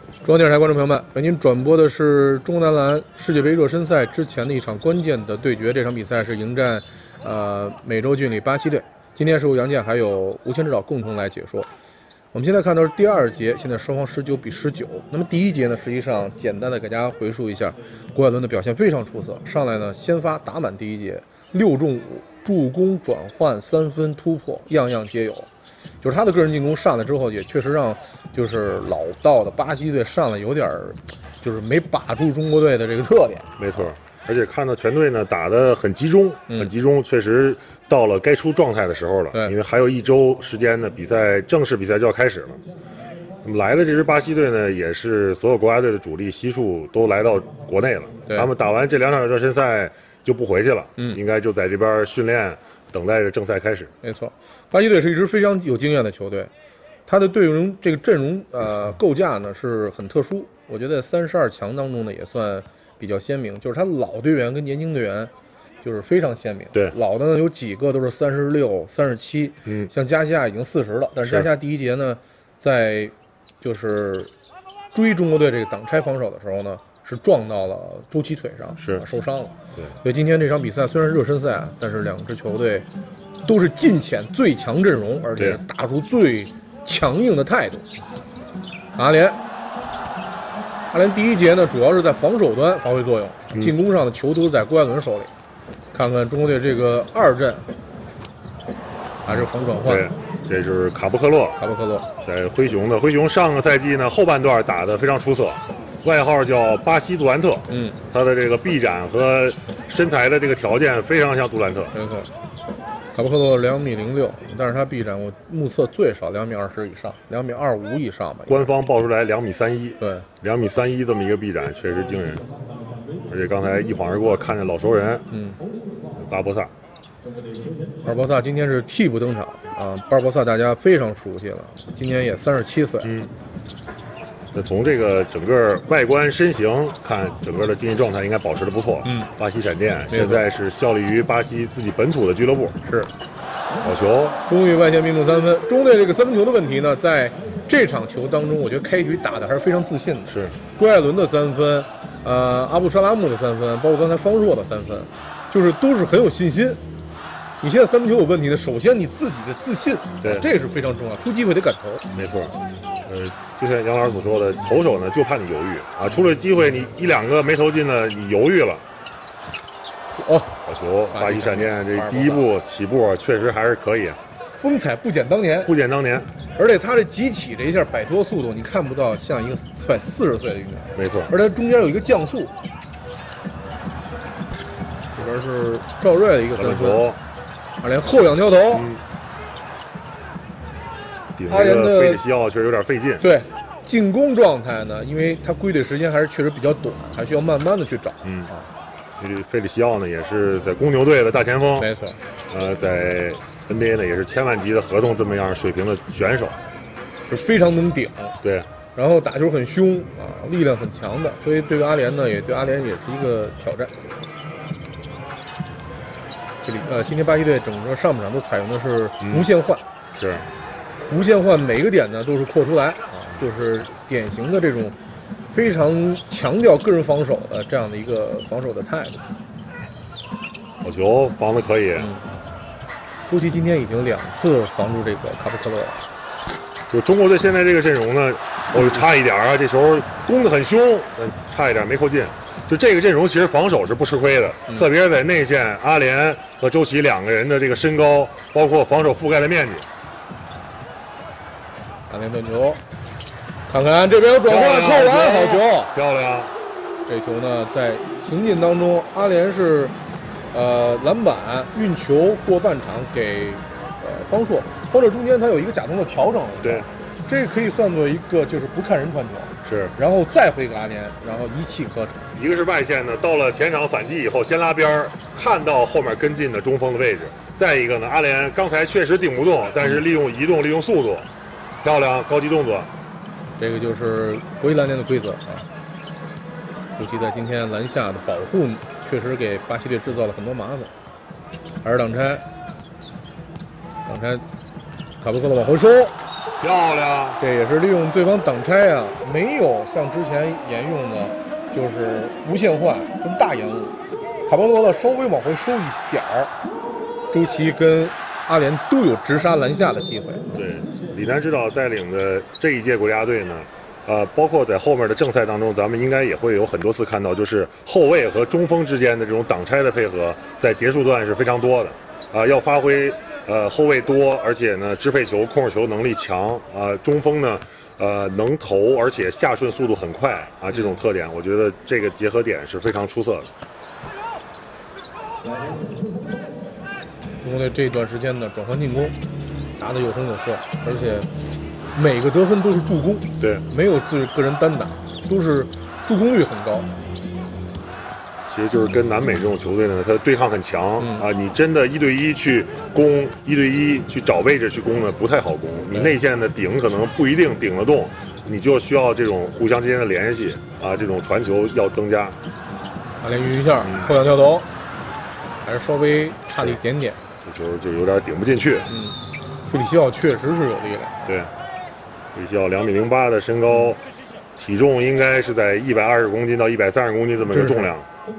中央电视台观众朋友们，为您转播的是中国男篮世界杯热身赛之前的一场关键的对决。这场比赛是迎战美洲郡里巴西队。今天是由杨健还有吴谦指导共同来解说。我们现在看到是第二节，现在双方19比19。那么第一节呢，实际上简单的给大家回述一下，郭艾伦的表现非常出色。上来呢，先发打满第一节，6中5，助攻、转换、3分、突破，样样皆有。就是他的个人进攻上来之后，也确实让就是老道的巴西队上来有点就是没把住中国队的这个特点。 没错，而且看到全队呢打得很集中，很集中，确实到了该出状态的时候了。因为还有1周时间呢，正式比赛就要开始了。那么来的这支巴西队呢，也是所有国家队的主力悉数都来到国内了。他们打完这2场热身赛就不回去了，应该就在这边训练，等待着正赛开始。 没错，巴西队是一支非常有经验的球队，他的队容这个阵容构架呢是很特殊，我觉得32强当中呢也算比较鲜明，就是他老队员跟年轻队员就是非常鲜明。 对， 老的呢有几个都是36、37，像加西亚已经40了，但是加西亚第一节呢在就是追中国队这个挡拆防守的时候呢，是撞到了周琦腿上，受伤了。 对， 所以今天这场比赛虽然是热身赛啊，但是2支球队都是尽显最强阵容，而且打出最强硬的态度。阿联第一节呢，主要是在防守端发挥作用，进攻上的球都在郭艾伦手里。看看中国队这个2阵，还是防转换。 对，这是卡布克洛，在灰熊上个赛季呢后半段打得非常出色。外号叫巴西杜兰特，他的这个臂展和身材的这个条件非常像杜兰特。 没错，卡布克洛2.06米，但是他臂展我目测最少2.20米以上，2.25米以上吧。 官方报出来2.31米， 对 ，2.31米这么一个臂展确实惊人。而且刚才一晃而过看见老熟人，巴博萨。 巴尔博萨今天是替补登场啊，巴尔博萨大家非常熟悉了，今年也37岁。 那从这个整个外观身形看，整个的竞技状态应该保持得不错。巴西闪电现在是效力于巴西自己本土的俱乐部。 是， 好球， 终于外线命中3分。中队这个3分球的问题呢，在这场球当中，我觉得开局打的还是非常自信的。 是， 郭艾伦的3分，阿布沙拉木的3分，包括刚才方若的3分，就是都是很有信心。你现在3分球有问题呢，首先你自己的自信， 对， 这是非常重要，出机会得敢投。 没错，就像杨老师所说的，投手呢就怕你犹豫啊，出了机会你1、2个没投进呢，你犹豫了。好球！巴西闪电这第一步起步确实还是可以， 风采不减当年，而且他这急起这一下摆脱速度，你看不到像一个快40岁的运动员。 没错， 而且他中间有一个降速。这边是赵睿的一个3分，阿联后仰跳投。 阿联的费里西奥确实有点费劲。 对，进攻状态呢，因为他归队时间还是确实比较短，还需要慢慢的去找。 费里西奥呢也是在公牛队的大前锋， 没错。 在 NBA 呢也是千万级的合同这么样水平的选手， 是非常能顶。 对， 然后打球很凶啊，力量很强的，所以对于阿联呢，对阿联也是一个挑战。今天巴西队整个上半场都采用的是无限换， 是无限换，每个点呢都是扩出来啊，就是典型的这种非常强调个人防守的这样的一个防守的态度。 好球，防的可以。 周琦今天已经2次防住这个卡布克洛了。 就中国队现在这个阵容呢，差一点啊，这球攻得很凶，但差一点没扣进。就这个阵容其实防守是不吃亏的，特别是在内线，阿联和周琦2个人的这个身高，包括防守覆盖的面积。 阿联断球，看看这边有转换，扣篮，好球， 漂亮！ 这球呢，在行进当中，阿联是篮板运球过半场给方硕中间他有一个假动作调整了， 对， 这可以算作一个就是不看人传球， 是， 然后再回给阿联，然后一气呵成。 一个是外线呢，到了前场反击以后，先拉边看到后面跟进的中锋的位置；再一个呢，阿联刚才确实顶不动，但是利用移动，利用速度，漂亮，高级动作。 这个就是国际篮联的规则啊。周琦在今天篮下的保护确实给巴西队制造了很多麻烦，还是挡拆，卡布克洛往回收， 漂亮！ 这也是利用对方挡拆啊，没有像之前沿用的，就是无限换跟大延误。卡波罗的稍微往回收一点儿，周琦跟阿联都有直杀篮下的机会。 对，李楠指导带领的这一届国家队呢，包括在后面的正赛当中，咱们应该也会有很多次看到，就是后卫和中锋之间的这种挡拆的配合，在结束段是非常多的。要发挥后卫多，而且呢支配球、控制球能力强中锋呢能投，而且下顺速度很快这种特点，我觉得这个结合点是非常出色的。 中国队这段时间的转换进攻打得有声有色，而且每个得分都是助攻， 对， 没有自个人单打，都是助攻率很高。 其实就是跟南美这种球队呢，他对抗很强你真的1对1去攻，1对1去找位置去攻呢，不太好攻。你内线的顶可能不一定顶得动，你就需要这种互相之间的联系这种传球要增加。 阿联运一下后仰跳投，还是稍微差了一点点， 这球就有点顶不进去。 费里西奥确实是有力量。 对，费里西奥2.08米的身高，体重应该是在120公斤到130公斤这么一个重量。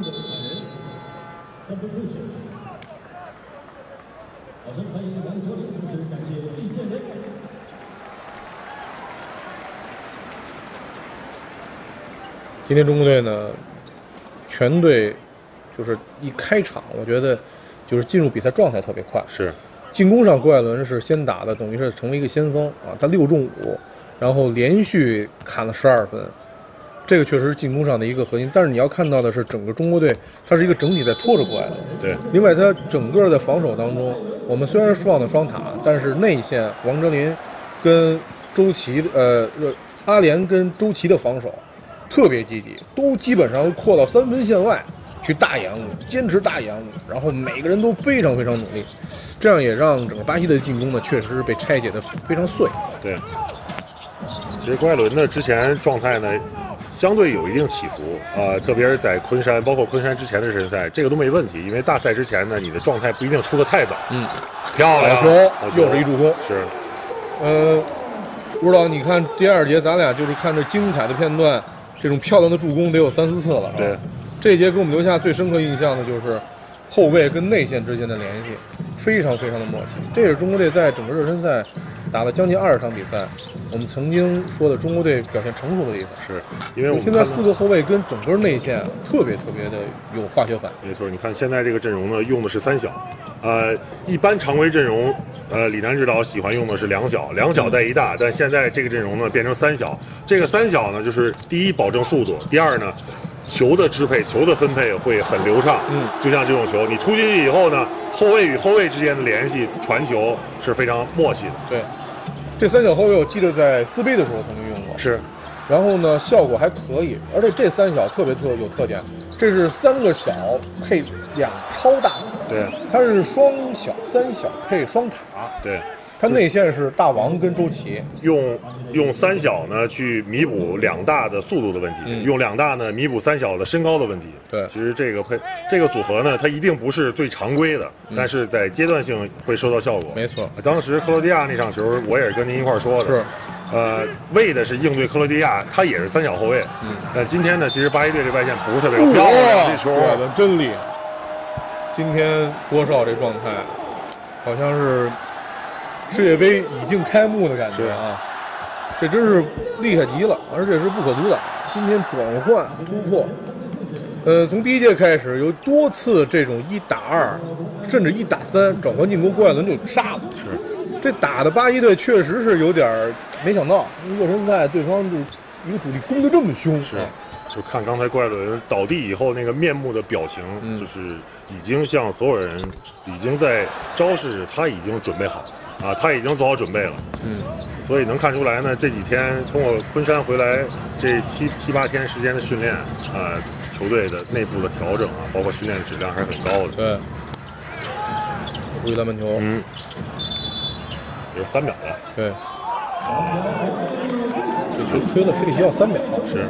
今天中国队呢，全队就是一开场，我觉得就是进入比赛状态特别快。 是， 进攻上郭艾伦是先打的，等于是成为一个先锋他6中5，然后连续砍了12分，这个确实是进攻上的一个核心。但是你要看到的是，整个中国队它是一个整体在拖着郭艾伦。 对。 另外，它整个的防守当中，我们虽然是双的双塔，但是内线王哲林跟周琦阿联跟周琦的防守特别积极，都基本上扩到3分线外去大延误，坚持大延误，然后每个人都非常非常努力，这样也让整个巴西队的进攻呢，确实是被拆解的非常碎。 对，其实郭艾伦呢之前状态呢相对有一定起伏特别是在昆山，包括昆山之前的热身赛，这个都没问题，因为大赛之前呢，你的状态不一定出得太早。漂亮， 好球，又是一助攻。 是， 不知道你看第2节，咱俩就是看这精彩的片段，这种漂亮的助攻得有3、4次了。 对， 这一节给我们留下最深刻印象的就是后卫跟内线之间的联系，非常非常的默契。这也是中国队在整个热身赛打了将近20场比赛，我们曾经说的中国队表现成熟的地方。 是因为我们现在4个后卫跟整个内线特别的有化学反应。 没错，你看现在这个阵容呢，用的是3小，一般常规阵容，李楠指导喜欢用的是2小，2小带1大，但现在这个阵容呢变成3小。这个3小呢，就是第一保证速度，第二呢，球的支配、球的分配会很流畅。就像这种球，你突进去以后呢，后卫与后卫之间的联系、传球是非常默契的。 对，这3小后卫我记得在4杯的时候曾经用过。 是。 然后呢，效果还可以，而且这3小特别有特点，这是3个小配2超大。 对， 它是双小3小配双塔。 对， 它内线是大王跟周琦， 用3小呢去弥补2大的速度的问题，用2大呢弥补3小的身高的问题。 对， 其实这个组合呢，它一定不是最常规的，但是在阶段性会收到效果。 没错， 当时克罗地亚那场球，我也是跟您一块说的。 是。 为的是应对克罗地亚，他也是3小后卫。但今天呢，其实巴西队这外线不是特别漂亮，这球打得真厉害。今天郭少这状态，好像是世界杯已经开幕的感觉啊！这真是厉害极了，而且是不可阻挡。今天转换突破，从第1节开始有多次这种1打2，甚至1打3转换进攻，郭艾伦就杀了。 是。 这打的巴西队确实是有点没想到，热身赛对方就一个主力攻得这么凶。 是，就看刚才郭艾伦倒地以后那个面目的表情，就是已经向所有人已经在昭示他已经准备好他已经做好准备了。所以能看出来呢，这几天通过昆山回来这7、8天时间的训练球队的内部的调整包括训练质量还是很高的。 对，注意篮板球。 有3秒了。 对，这球吹了费里西奥3秒。 是。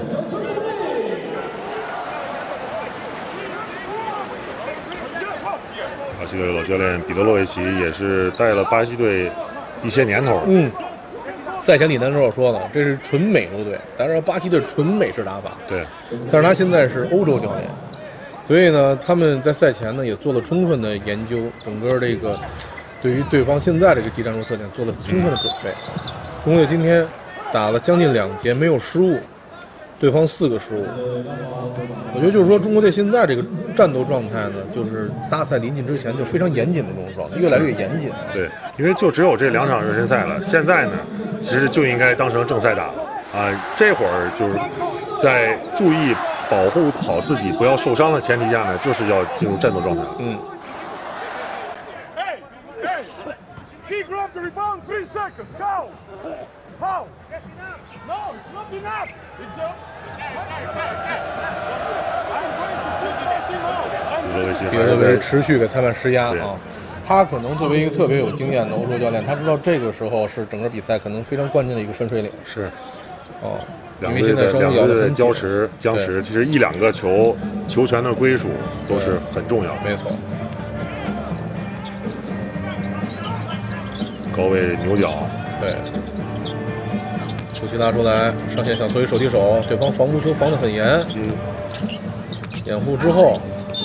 巴西队老教练彼得洛维奇也是带了巴西队一些年头了。 赛前李南指导说了，这是纯美洲队，但是巴西队纯美式打法。 对， 但是他现在是欧洲教练，所以呢，他们在赛前呢也做了充分的研究，整个这个对于对方现在这个技战术特点做了充分的准备。中国队今天打了将近2节没有失误，对方4个失误。我觉得就是说，中国队现在这个战斗状态呢，就是大赛临近之前就非常严谨的这种状态，越来越严谨。 对，因为就只有这2场热身赛了，现在呢，其实就应该当成正赛打了啊。这会儿就是在注意保护好自己不要受伤的前提下呢，就是要进入战斗状态。 比尔维持续给裁判施压啊，他可能作为一个特别有经验的欧洲教练，他知道这个时候是整个比赛可能非常关键的一个分水岭。 是， 哦， 两队的僵持，其实1-2个球权的归属都是很重要的。 没错。 高位扭脚， 对，球旗拉出来，上线想做一手递手，对方防无球防得很严，掩护之后，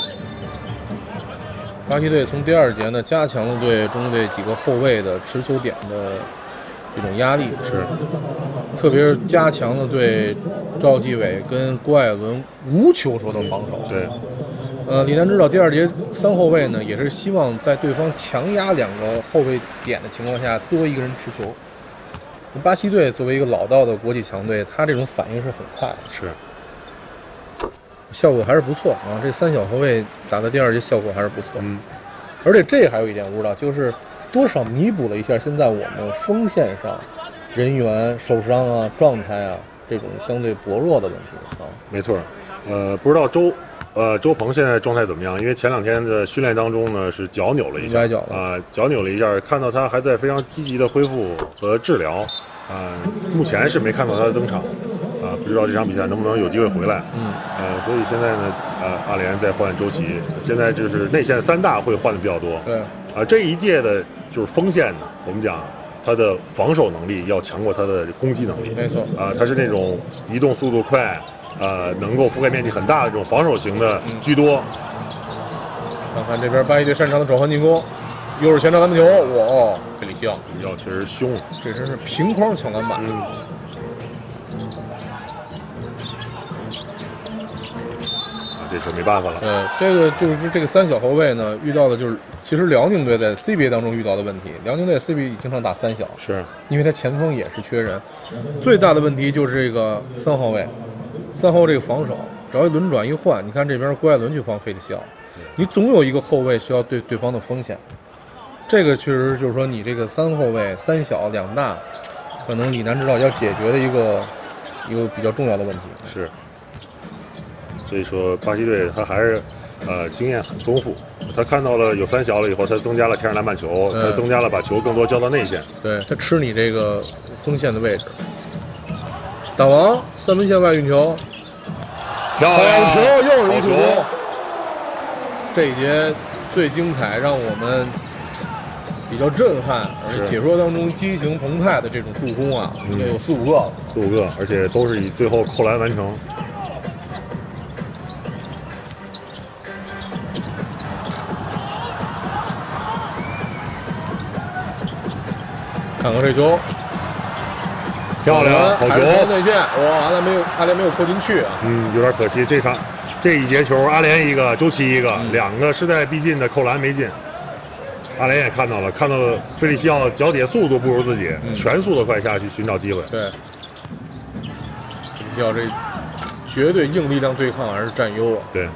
巴西队从第2节呢加强了对中国队几个后卫的持球点的这种压力， 是， 特别是加强了对赵继伟跟郭艾伦无球时候的防守。 对。 李楠指导第2节3后卫呢，也是希望在对方强压2个后卫点的情况下，多一个人持球。巴西队作为一个老道的国际强队，他这种反应是很快的， 是， 效果还是不错啊。这3小后卫打到第2节效果还是不错。而且这还有一点我不知道，就是多少弥补了一下现在我们锋线上人员受伤啊、状态啊这种相对薄弱的问题啊。 没错，不知道周鹏现在状态怎么样？因为前2天的训练当中呢，是脚扭了一下，脚扭了一下，看到他还在非常积极的恢复和治疗，目前是没看到他的登场，不知道这场比赛能不能有机会回来，所以现在呢，阿联在换周琦，现在就是内线3大会换的比较多， 对， 这一届的就是锋线呢，我们讲他的防守能力要强过他的攻击能力， 没错， 他是那种移动速度快。能够覆盖面积很大的这种防守型的居多。 看看这边巴西队擅长的转换进攻，又是前场篮板球，哇，费里西奥确实凶， 这真是平框抢篮板。 这球没办法了。 这个就是这个3小后卫呢，遇到的就是其实辽宁队在 CBA 当中遇到的问题。辽宁队 CBA 经常打3小， 是因为他前锋也是缺人，最大的问题就是这个3号位。3号这个防守，只要一轮转一换，你看这边郭艾伦去防费里西奥，你总有一个后卫需要对对方的锋线。这个确实就是说，你这个3后卫3小2大，可能李楠指导要解决的一个比较重要的问题。 是，所以说巴西队他还是经验很丰富。他看到了有3小了以后，他增加了前场篮板球，他增加了把球更多交到内线。 对，他吃你这个锋线的位置。打王3分线外运球，好球，又是一助攻。这一节最精彩，让我们比较震撼，而且解说当中激情澎湃的这种助攻啊，应该有4-5个 ，4-5个，而且都是以最后扣篮完成。 看看这球。 漂亮，好球！ 内线，哇，阿联没有扣进去啊。 有点可惜。这一节球，阿联一个，周琦一个，2个势在必进的扣篮没进。阿联也看到了，看到费里西奥脚底下速度不如自己，全速的快下去寻找机会。 对，费里西奥这绝对硬力量对抗还是占优啊。 对。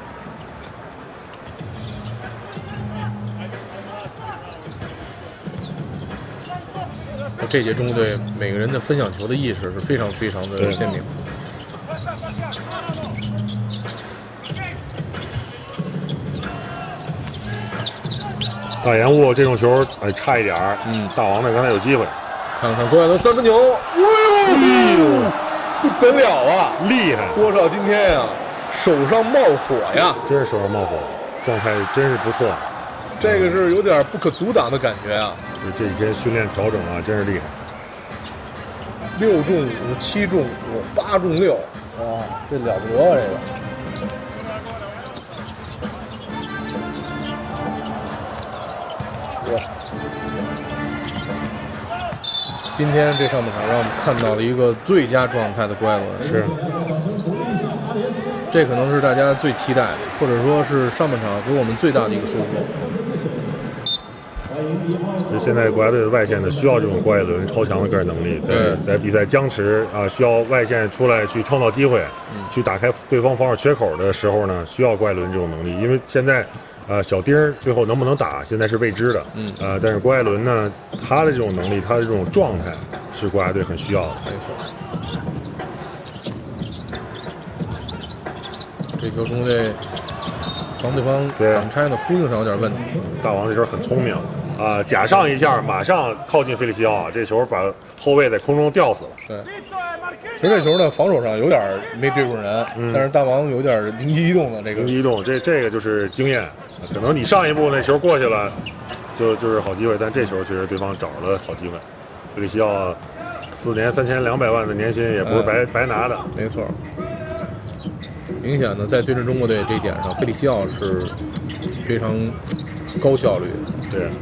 这届中国队每个人的分享球的意识是非常非常的鲜明。 大延误这种球，差一点儿。大王呢刚才有机会。 看看郭艾伦3分球，不得了啊！ 厉害！ 郭少今天呀，手上冒火呀！ 真是手上冒火，状态真是不错。 这个是有点不可阻挡的感觉啊！ 这几天训练调整啊，真是厉害。 6中5、7中5、8中6，哇，这了不得啊！这个。哇！今天这上半场让我们看到了一个最佳状态的郭艾伦， 是， 这可能是大家最期待的，或者说是上半场给我们最大的一个收获。 就现在国家队的外线呢，需要这种郭艾伦超强的个人能力，在比赛僵持啊，需要外线出来去创造机会，去打开对方防守缺口的时候呢，需要郭艾伦这种能力，因为现在。小丁最后能不能打，现在是未知的。但是郭艾伦呢，他的这种能力，他的这种状态，是国家队很需要的。 没错。这球中队防对方挡拆的呼应上有点问题。 大王这球很聪明啊，假上一下，马上靠近费利西奥，这球把后卫在空中吊死了。 对。其实这球呢，防守上有点没对准人，但是大王有点灵机一动的这个。 灵机一动，这个就是经验。可能你上一步那球过去了，就是好机会，但这球确实对方找了好机会。费利西奥4年3200万的年薪也不是白拿的。 没错。明显的在对阵中国队这一点上，费利西奥是非常高效率的。 对。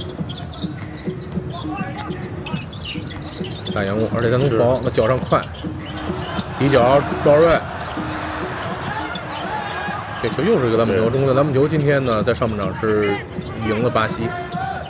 大延误，而且他能防，那脚上快，底角赵睿。这球又是一个篮板球，中国的篮板球今天呢，在上半场是赢了巴西。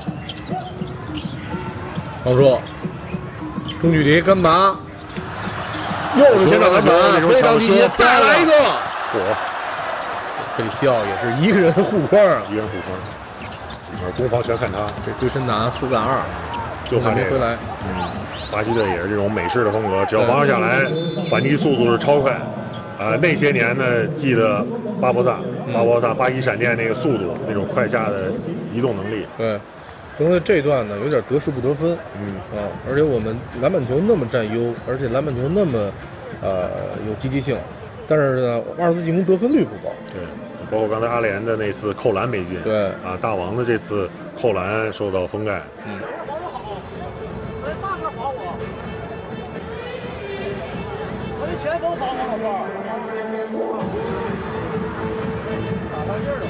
方硕，中距离干拔，又是前场篮板，非常积极，再来一个。费利西奥也是一个人护框啊， 一个人护框，攻防全看他。 这追身拿4打2， 就怕没回来。 巴西队也是这种美式的风格，只要防守下来，反击速度是超快。那些年呢，记得巴博萨巴西闪电那个速度，那种快下的移动能力。 对，中国队这段呢有点得势不得分。而且我们篮板球那么占优，而且篮板球那么有积极性，但是呢，2次进攻得分率不高。 对，包括刚才阿联的那次扣篮没进。 对大王的这次扣篮受到封盖。 前锋防守老师，打到这儿了。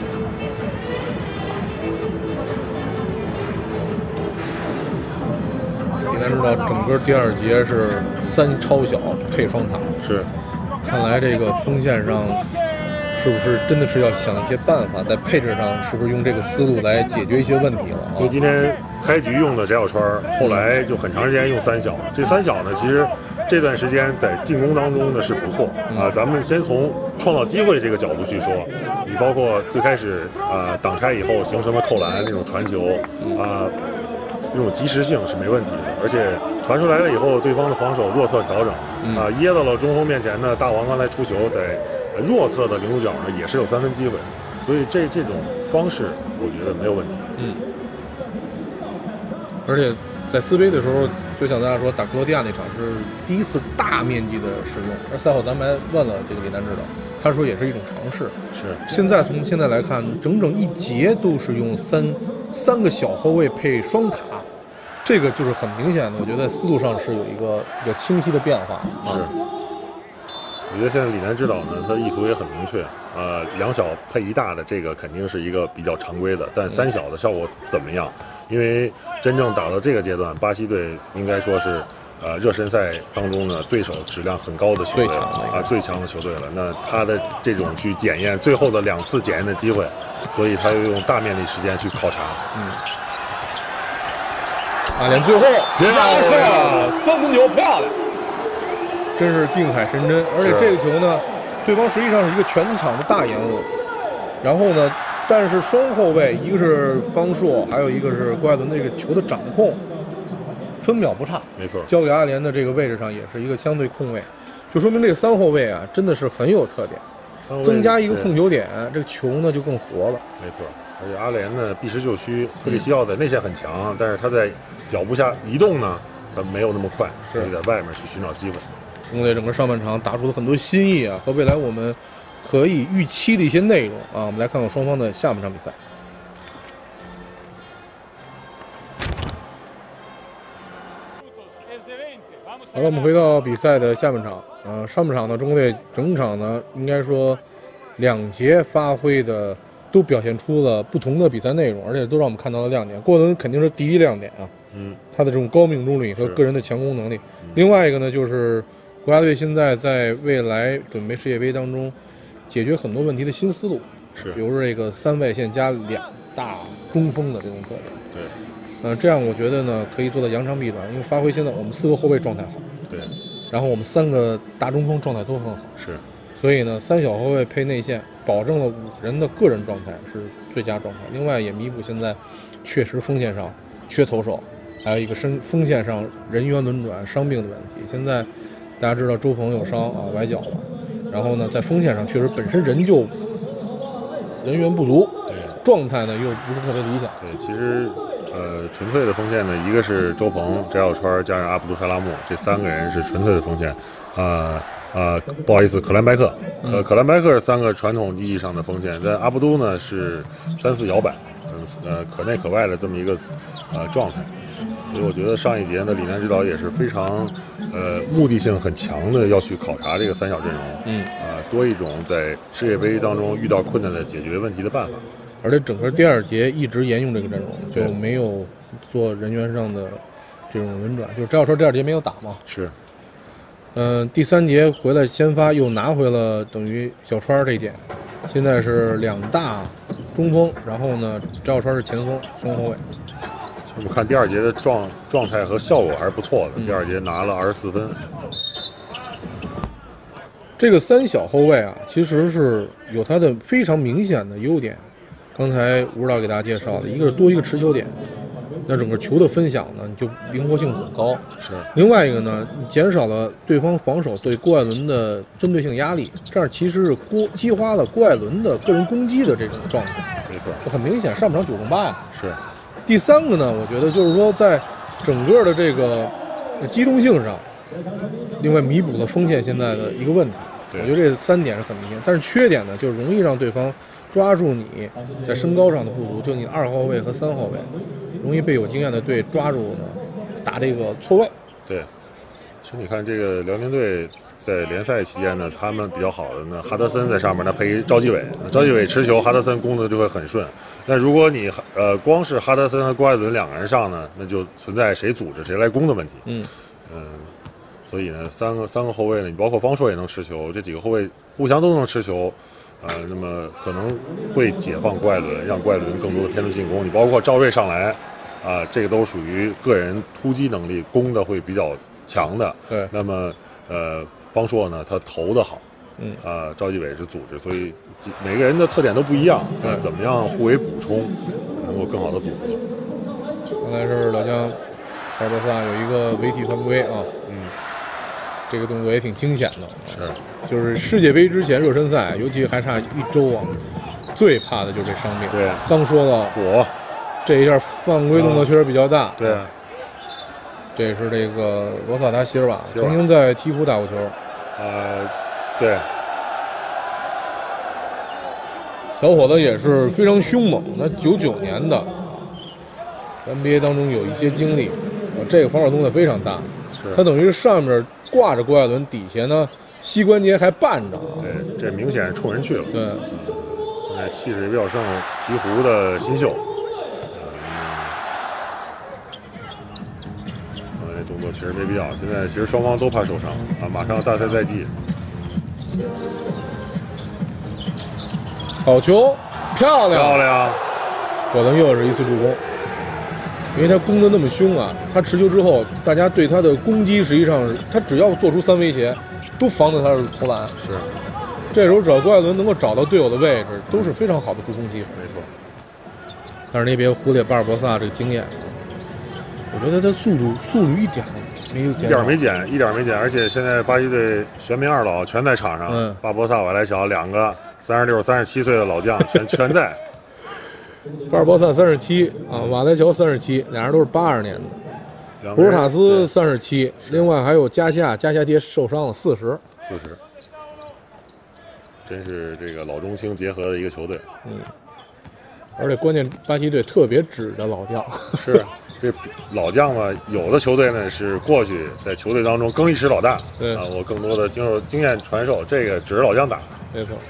你才知道，整个第2节是3超小配双塔。 是， 看来这个锋线上是不是真的是要想一些办法，在配置上是不是用这个思路来解决一些问题了？ 因为今天开局用的翟小川，后来就很长时间用3小，这3小呢，其实。这段时间在进攻当中呢是不错咱们先从创造机会这个角度去说，你包括最开始挡拆以后形成的扣篮那种传球这种及时性是没问题的，而且传出来了以后，对方的防守弱侧调整噎到了中锋面前呢，大王刚才出球在弱侧的零度角呢也是有3分机会，所以这种方式我觉得没有问题。 而且在斯杯的时候。就像大家说，打克罗地亚那场是第一次大面积的使用，而赛后咱们还问了这个李楠指导，他说也是一种尝试。 是。 现在从现在来看，整整1节都是用三个小后卫配双塔，这个就是很明显的，我觉得思路上是有一个比较清晰的变化。 是。我觉得现在李楠指导呢，他意图也很明确，2小配1大的这个肯定是一个比较常规的，但3小的效果怎么样？因为真正打到这个阶段，巴西队应该说是热身赛当中呢对手质量很高的球队最强的球队了。那他的这种去检验最后的2次检验的机会，所以他又用大面积时间去考察。 阿联最后3分球漂亮。真是定海神针，而且这个球呢，对方实际上是一个全场的大延误，然后呢，但是双后卫一个是方硕，还有一个是郭艾伦的这个球的掌控分秒不差， 没错， 交给阿联的这个位置上也是一个相对空位，就说明这个3后卫啊真的是很有特点，增加一个控球点，这个球呢就更活了。 没错，而且阿联呢避实就虚，费利西奥在内线很强，但是他在脚步下移动呢，他没有那么快，所以在外面去寻找机会。 中国队整个上半场打出了很多新意啊，和未来我们可以预期的一些内容啊。我们来看看双方的下半场比赛。 好了，我们回到比赛的下半场。上半场呢，中国队整场呢，应该说2节发挥的都表现出了不同的比赛内容，而且都让我们看到了亮点。郭伦肯定是第一亮点啊，他的这种高命中率和个人的强攻能力。另外一个呢，就是国家队现在在未来准备世界杯当中解决很多问题的新思路， 是， 比如说这个3外线加2大中锋的这种特点。 对， 这样我觉得呢，可以做到扬长避短，因为发挥现在我们4个后卫状态好， 对， 然后我们3个大中锋状态都很好， 是， 所以呢，3小后卫配内线，保证了5人的个人状态是最佳状态。另外也弥补现在确实锋线上缺投手，还有一个锋线上人员轮转伤病的问题。现在大家知道周鹏有伤啊，崴脚了，然后呢，在锋线上确实本身人员不足， 对，状态呢又不是特别理想。 对，其实纯粹的锋线呢，一个是周鹏、翟小川加上阿卜杜沙拉木，这3个人是纯粹的锋线。不好意思，可兰白克，可兰白克是3个传统意义上的锋线，但阿卜杜呢是3、4摇摆，可内可外的这么一个状态。所以我觉得上一节呢，李楠指导也是非常目的性很强的要去考察这个3小阵容，多一种在世界杯当中遇到困难的解决问题的办法。 而且整个第2节一直沿用这个阵容，就没有做人员上的这种轮转，就是翟小川第2节没有打嘛。 是。 第3节回来先发又拿回了等于小川这一点，现在是2大中锋，然后呢翟小川是前锋双后卫。 我们看第2节的状态和效果还是不错的，第2节拿了24分。 这个3小后卫啊，其实是有它的非常明显的优点。刚才吴指导给大家介绍的，一个是多一个持球点，那整个球的分享呢，你就灵活性很高。 是。 另外一个呢，你减少了对方防守对郭艾伦的针对性压力，这样其实是激发了郭艾伦的个人攻击的这种状态。 没错， 很明显，上半场9中8呀。 是。 第3个呢，我觉得就是说，在整个的这个机动性上，另外弥补了锋线现在的一个问题。我觉得这3点是很明显，但是缺点呢，就是容易让对方抓住你在身高上的不足，就你2号位和3号位，容易被有经验的队抓住呢，打这个错位。 对，其实你看这个辽宁队在联赛期间呢，他们比较好的呢，哈德森在上面，那配赵继伟，赵继伟持球，哈德森攻的就会很顺。但如果你光是哈德森和郭艾伦2个人上呢，那就存在谁组织谁来攻的问题。所以呢，三个后卫呢，你包括方硕也能持球，这几个后卫互相都能持球，那么可能会解放郭艾伦，让郭艾伦更多的偏度进攻。你包括赵睿上来，这个都属于个人突击能力，攻的会比较强的。 对， 那么方硕呢，他投的好，赵继伟是组织，所以每个人的特点都不一样，怎么样互为补充，能够更好的组合。 刚才是老将巴尔博萨有一个违体犯规啊，这个动作也挺惊险的。 是， 就是世界杯之前热身赛，尤其还差1周啊，最怕的就是这伤病。 对， 刚说到这一下犯规动作确实比较大。 对， 这是这个罗萨达希尔瓦，曾经在鹈鹕打过球。 对， 小伙子也是非常凶猛。他99年的 NBA 当中有一些经历，这个防守动作非常大。他等于是上面挂着郭艾伦，底下呢膝关节还绊着。 对，这明显冲人去了。 对， 现在气势也比较盛，鹈鹕的新秀。这动作确实没必要。现在其实双方都怕受伤马上大赛在即。 好球，漂亮！果伦又是一次助攻。因为他攻得那么凶啊，他持球之后，大家对他的攻击实际上他只要做出3威胁，都防着他是投篮。 是， 这时候只要郭艾伦能够找到队友的位置，都是非常好的助攻机会。 没错。 但是那边忽略巴尔博萨这个经验，我觉得他速度一点没有减， 一点没减，而且现在巴西队全民2老全在场上，巴博萨、瓦莱乔2个36、37岁的老将全在。 巴尔博萨37瓦莱乔37，俩人都是82年的。博尔塔斯37，另外还有加夏爹受伤了40， 真是这个老中青结合的一个球队。 而且关键巴西队特别指着老将， 是这老将嘛，有的球队呢是过去在球队当中更衣室老大， 对啊，我更多的经验传授，这个指着老将打， 没错。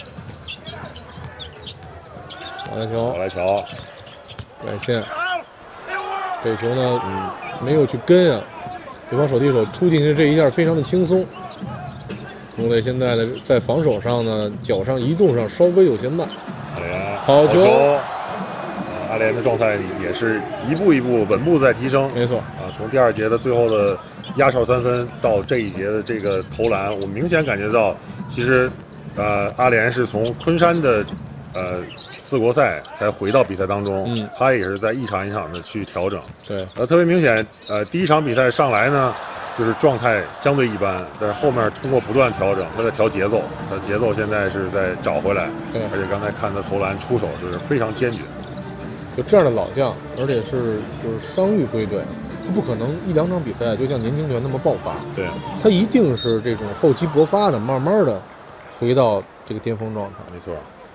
好来乔，外线，这球呢，没有去跟啊，对方手递手突进去这一下非常的轻松。中国队现在呢，在防守上呢，脚上移动上稍微有些慢。 阿联， 好球！ 阿联的状态也是一步一步稳步在提升。 没错啊，从第2节的最后的压哨3分到这一节的这个投篮，我明显感觉到，其实，阿联是从昆山的4国赛才回到比赛当中，他也是在一场一场的去调整。 对， 特别明显，第1场比赛上来呢，就是状态相对一般，但是后面通过不断调整，他在调节奏，他节奏现在是在找回来。 对， 而且刚才看他投篮出手是非常坚决。 就这样的老将，而且就是伤愈归队，他不可能1、2场比赛就像年轻队那么爆发。 对， 他一定是这种厚积薄发的，慢慢的回到这个巅峰状态。 没错。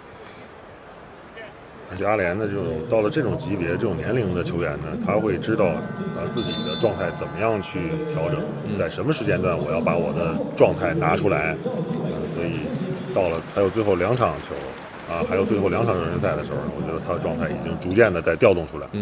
而且阿联的这种到了这种级别、这种年龄的球员呢，他会知道自己的状态怎么样去调整，在什么时间段我要把我的状态拿出来。所以到了还有最后2场球还有最后2场热身赛的时候呢，我觉得他的状态已经逐渐的在调动出来。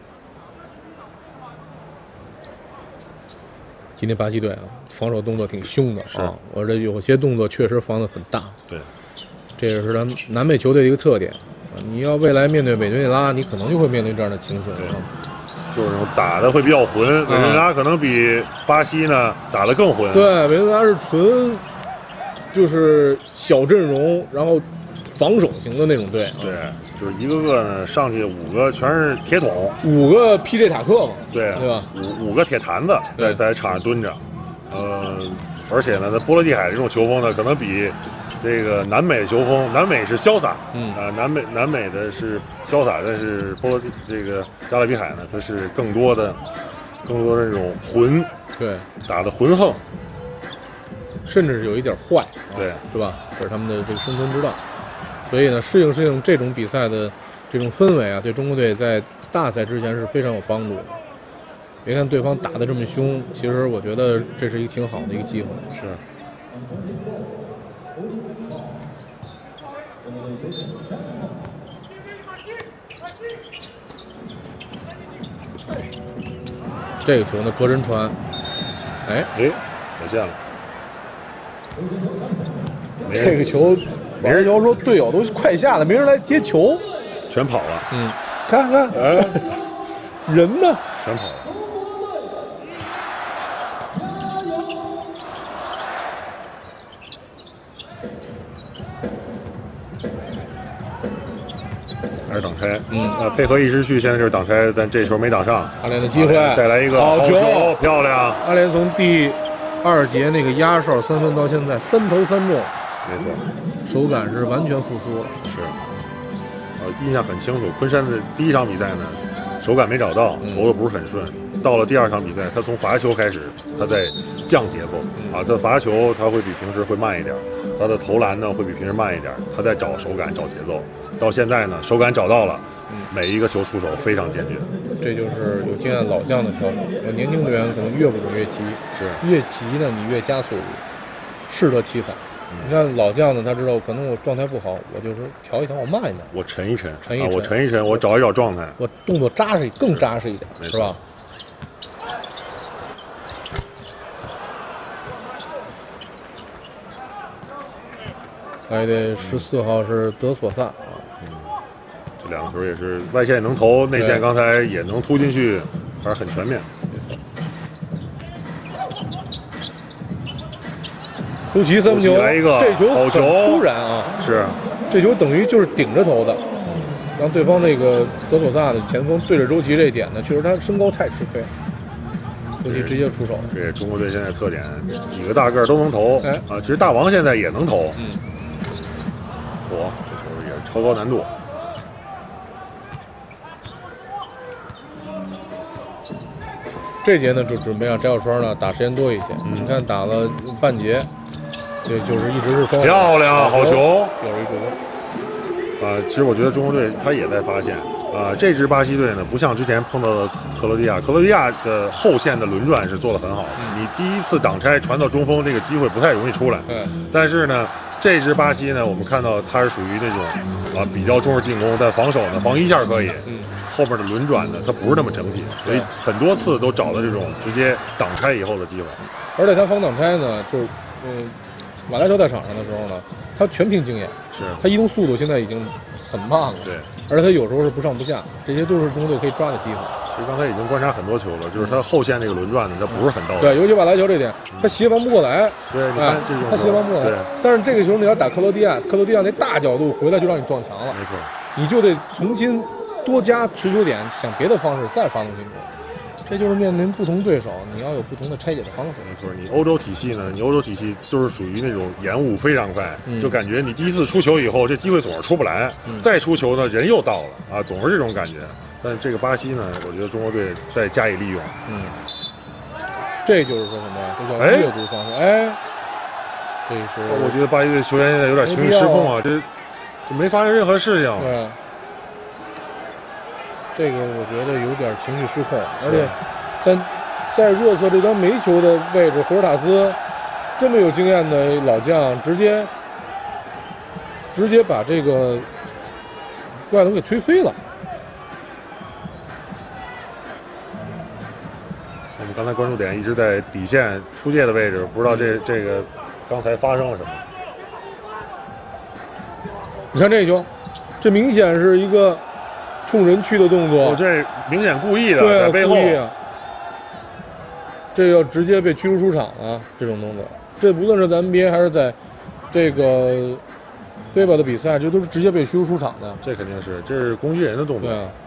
今天巴西队啊，防守动作挺凶的啊，我这有些动作确实防得很大。 对， 这也是咱南美球队的一个特点。你要未来面对委内瑞拉，你可能就会面临这样的情形。 就是那种打的会比较浑，委内瑞拉可能比巴西呢打得更浑。 对，委内瑞拉是纯就是小阵容，然后防守型的那种队。 对，就是一个个呢上去5个全是铁桶 ，5个 PJ 塔克嘛。 对吧 ？5个铁坛子在场上蹲着。而且呢，那波罗的海这种球风呢，可能比这个南美的球风，南美是潇洒，南美的是潇洒，但是这个加勒比海呢，它是更多的那种浑， 对， 打得浑横， 甚至是有一点坏， 对， 是吧？这是他们的这个生存之道。所以呢，适应这种比赛的这种氛围啊，对中国队在大赛之前是非常有帮助的。别看对方打得这么凶，其实我觉得这是一个挺好的一个机会。 是。 这个球呢，隔人传， 踩线了。 这个球，没人要说队友都快下了，没人来接球， 全跑了。 看，人呢？ 全跑了。还是挡拆，配合一直去，现在就是挡拆，但这球没挡上。 阿联的机会， 再来一个好球，漂亮！ 阿联从第2节那个压哨3分到现在3投3中， 没错， 手感是完全复苏了。 是，印象很清楚，昆山的第1场比赛呢，手感没找到，投的不是很顺。到了第2场比赛，他从罚球开始，他在降节奏他罚球他会比平时会慢一点，他的投篮呢会比平时慢一点，他在找手感、找节奏。到现在呢，手感找到了，每一个球出手非常坚决。 这就是有经验老将的调整。有年轻队员可能越不懂越急，越急呢你越加速度，适得其反。你看老将呢，他知道可能我状态不好，我就是调一调，我慢一点， 我沉一沉， 我沉一沉，我找一找状态， 我动作扎实，更扎实一点，是吧？哎，对，14号是德索萨这2个球也是外线也能投，内线刚才也能突进去，还是很全面。 周琦3球， 来一个这球好球， 突然啊！ 是， 这球等于就是顶着投的，让对方那个德索萨的前锋对着周琦这一点呢，确实他身高太吃亏。周琦直接出手， 这也中国队现在特点，几个大个都能投。其实大王现在也能投。这球也是超高难度。 这节呢就准备让翟小川呢打时间多一些。你看打了半节，这就是一直是双。 漂亮，好球！ 有一助攻。 其实我觉得中国队他也在发现，这支巴西队呢，不像之前碰到的克罗地亚，克罗地亚的后线的轮转是做得很好的。你第一次挡拆传到中锋，这个机会不太容易出来。但是呢，这支巴西呢，我们看到他是属于那种比较重视进攻，但防守呢防一下可以，后面的轮转呢，它不是那么整体，所以很多次都找到这种直接挡拆以后的机会。 而且他防挡拆呢，就是马来乔在场上的时候呢，他全凭经验， 是他移动速度现在已经很慢了， 对， 而且他有时候是不上不下，这些都是中国队可以抓的机会。 其实刚才已经观察很多球了，就是他后线那个轮转呢，他不是很到位。 对，尤其马来乔这点，他协防不过来。 对，你看这种他协防不过来。但是这个球你要打克罗地亚，克罗地亚那大角度回来就让你撞墙了。 没错， 你就得重新多加持球点，想别的方式再发动进攻。这就是面临不同对手，你要有不同的拆解的方式。 没错，你欧洲体系呢，你欧洲体系就是属于那种延误非常快，就感觉你第一次出球以后，这机会总是出不来，再出球呢人又到了总是这种感觉。但这个巴西呢，我觉得中国队再加以利用。 这就是说什么呀？这叫阅读方式。这是我觉得巴西队球员现在有点情绪失控啊，这没发生任何事情。 对。这个我觉得有点情绪失控，而且在热刺这端没球的位置，胡尔塔斯这么有经验的老将，直接把这个怪龙给推飞了。 我们刚才关注点一直在底线出界的位置，不知道这个刚才发生了什么。 你看这一球，这明显是一个冲人去的动作， 这明显故意的，在背后， 这要直接被驱逐出场了。这种动作，这不论是在 NBA 还是在这个FIBA的比赛，这都是直接被驱逐出场的。 这肯定是，这是攻击人的动作。 对啊，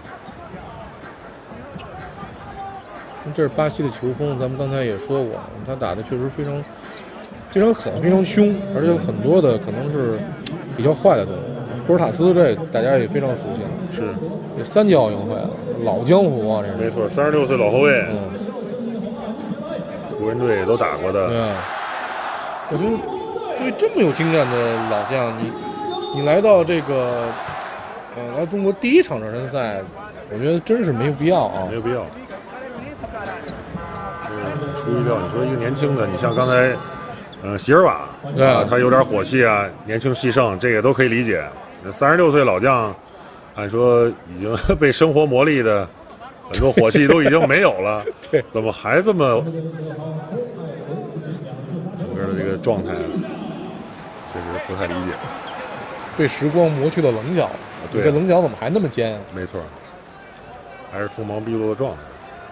这是巴西的球风，咱们刚才也说过，他打的确实非常狠，非常凶，而且有很多的可能是比较坏的动作。胡尔塔斯这大家也非常熟悉了， 是也3届奥运会了，老江湖啊，这是。 没错，36岁老后卫，湖人队也都打过的。 对啊，我觉得作为这么有经验的老将，你来到这个来中国第一场热身赛，我觉得真是没有必要啊， 没有必要。很出意料，你说一个年轻的，你像刚才席尔瓦他有点火气啊，年轻气盛，这个都可以理解。36岁老将，按说已经被生活磨砺的很多火气都已经没有了， 对， 怎么还这么整个的这个状态，确实不太理解。 被时光磨去了棱角， 对， 这棱角怎么还那么尖啊？ 没错，还是锋芒毕露的状态。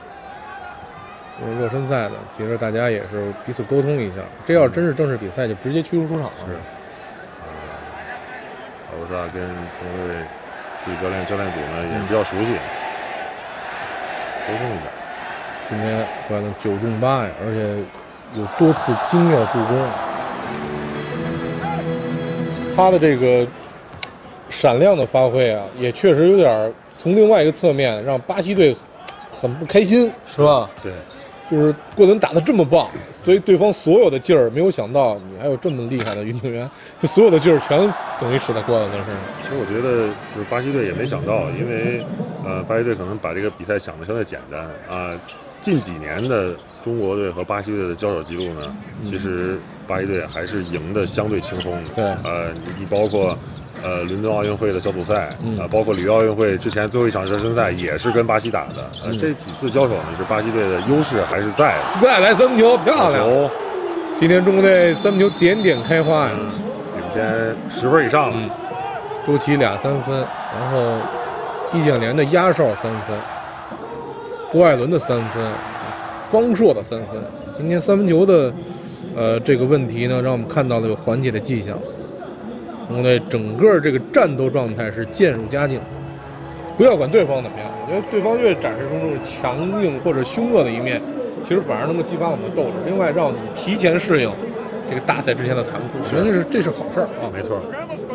热身赛的，其实大家也是彼此沟通一下。这要真是正式比赛，就直接驱逐出场了。 是。巴博萨跟中国队助理教练组呢也是比较熟悉，沟通一下。 今天怪龙9中8呀，而且有多次精妙助攻。他的这个闪亮的发挥啊，也确实有点从另外一个侧面让巴西队很不开心，是吧？ 对。 就是郭伦打得这么棒，所以对方所有的劲儿，没有想到你还有这么厉害的运动员，就所有的劲儿全等于使在郭伦身上。 其实我觉得就是巴西队也没想到，因为巴西队可能把这个比赛想的相对简单啊。近几年的中国队和巴西队的交手记录呢，其实巴西队还是赢得相对轻松的。 对， 你包括伦敦奥运会的小组赛包括里约奥运会之前最后一场热身赛也是跟巴西打的。这几次交手呢，是巴西队的优势还是在的。 再来3分球，漂亮！今天中国队3分球点点开花呀， 领先10分以上了。 周琦俩3分，然后易建联的压哨3分。郭艾伦的3分，方硕的3分。今天3分球的这个问题呢，让我们看到了有缓解的迹象。中国队整个这个战斗状态是渐入佳境。不要管对方怎么样，我觉得对方越展示出这种强硬或者凶恶的一面，其实反而能够激发我们的斗志。另外，让你提前适应这个大赛之前的残酷，我觉得这是好事啊。 没错。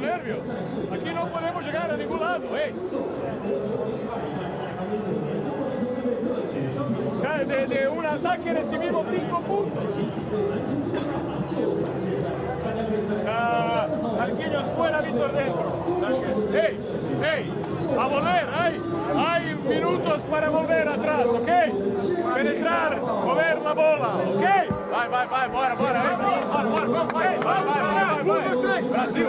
De un ataque recibimos 5 puntos. Marquinhos fuera. A volver, hay minutos para volver atrás, ¿ok? Penetrar, mover la bola, ¿ok? Vai, bora, vai, Brasil!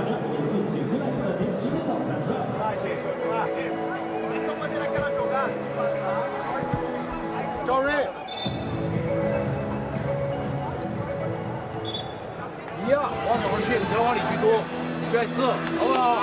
Vai, gente, eles estão fazendo aquela jogada. Tchau, Ray!一样，往左边去，不要往里去多。这次，好不好？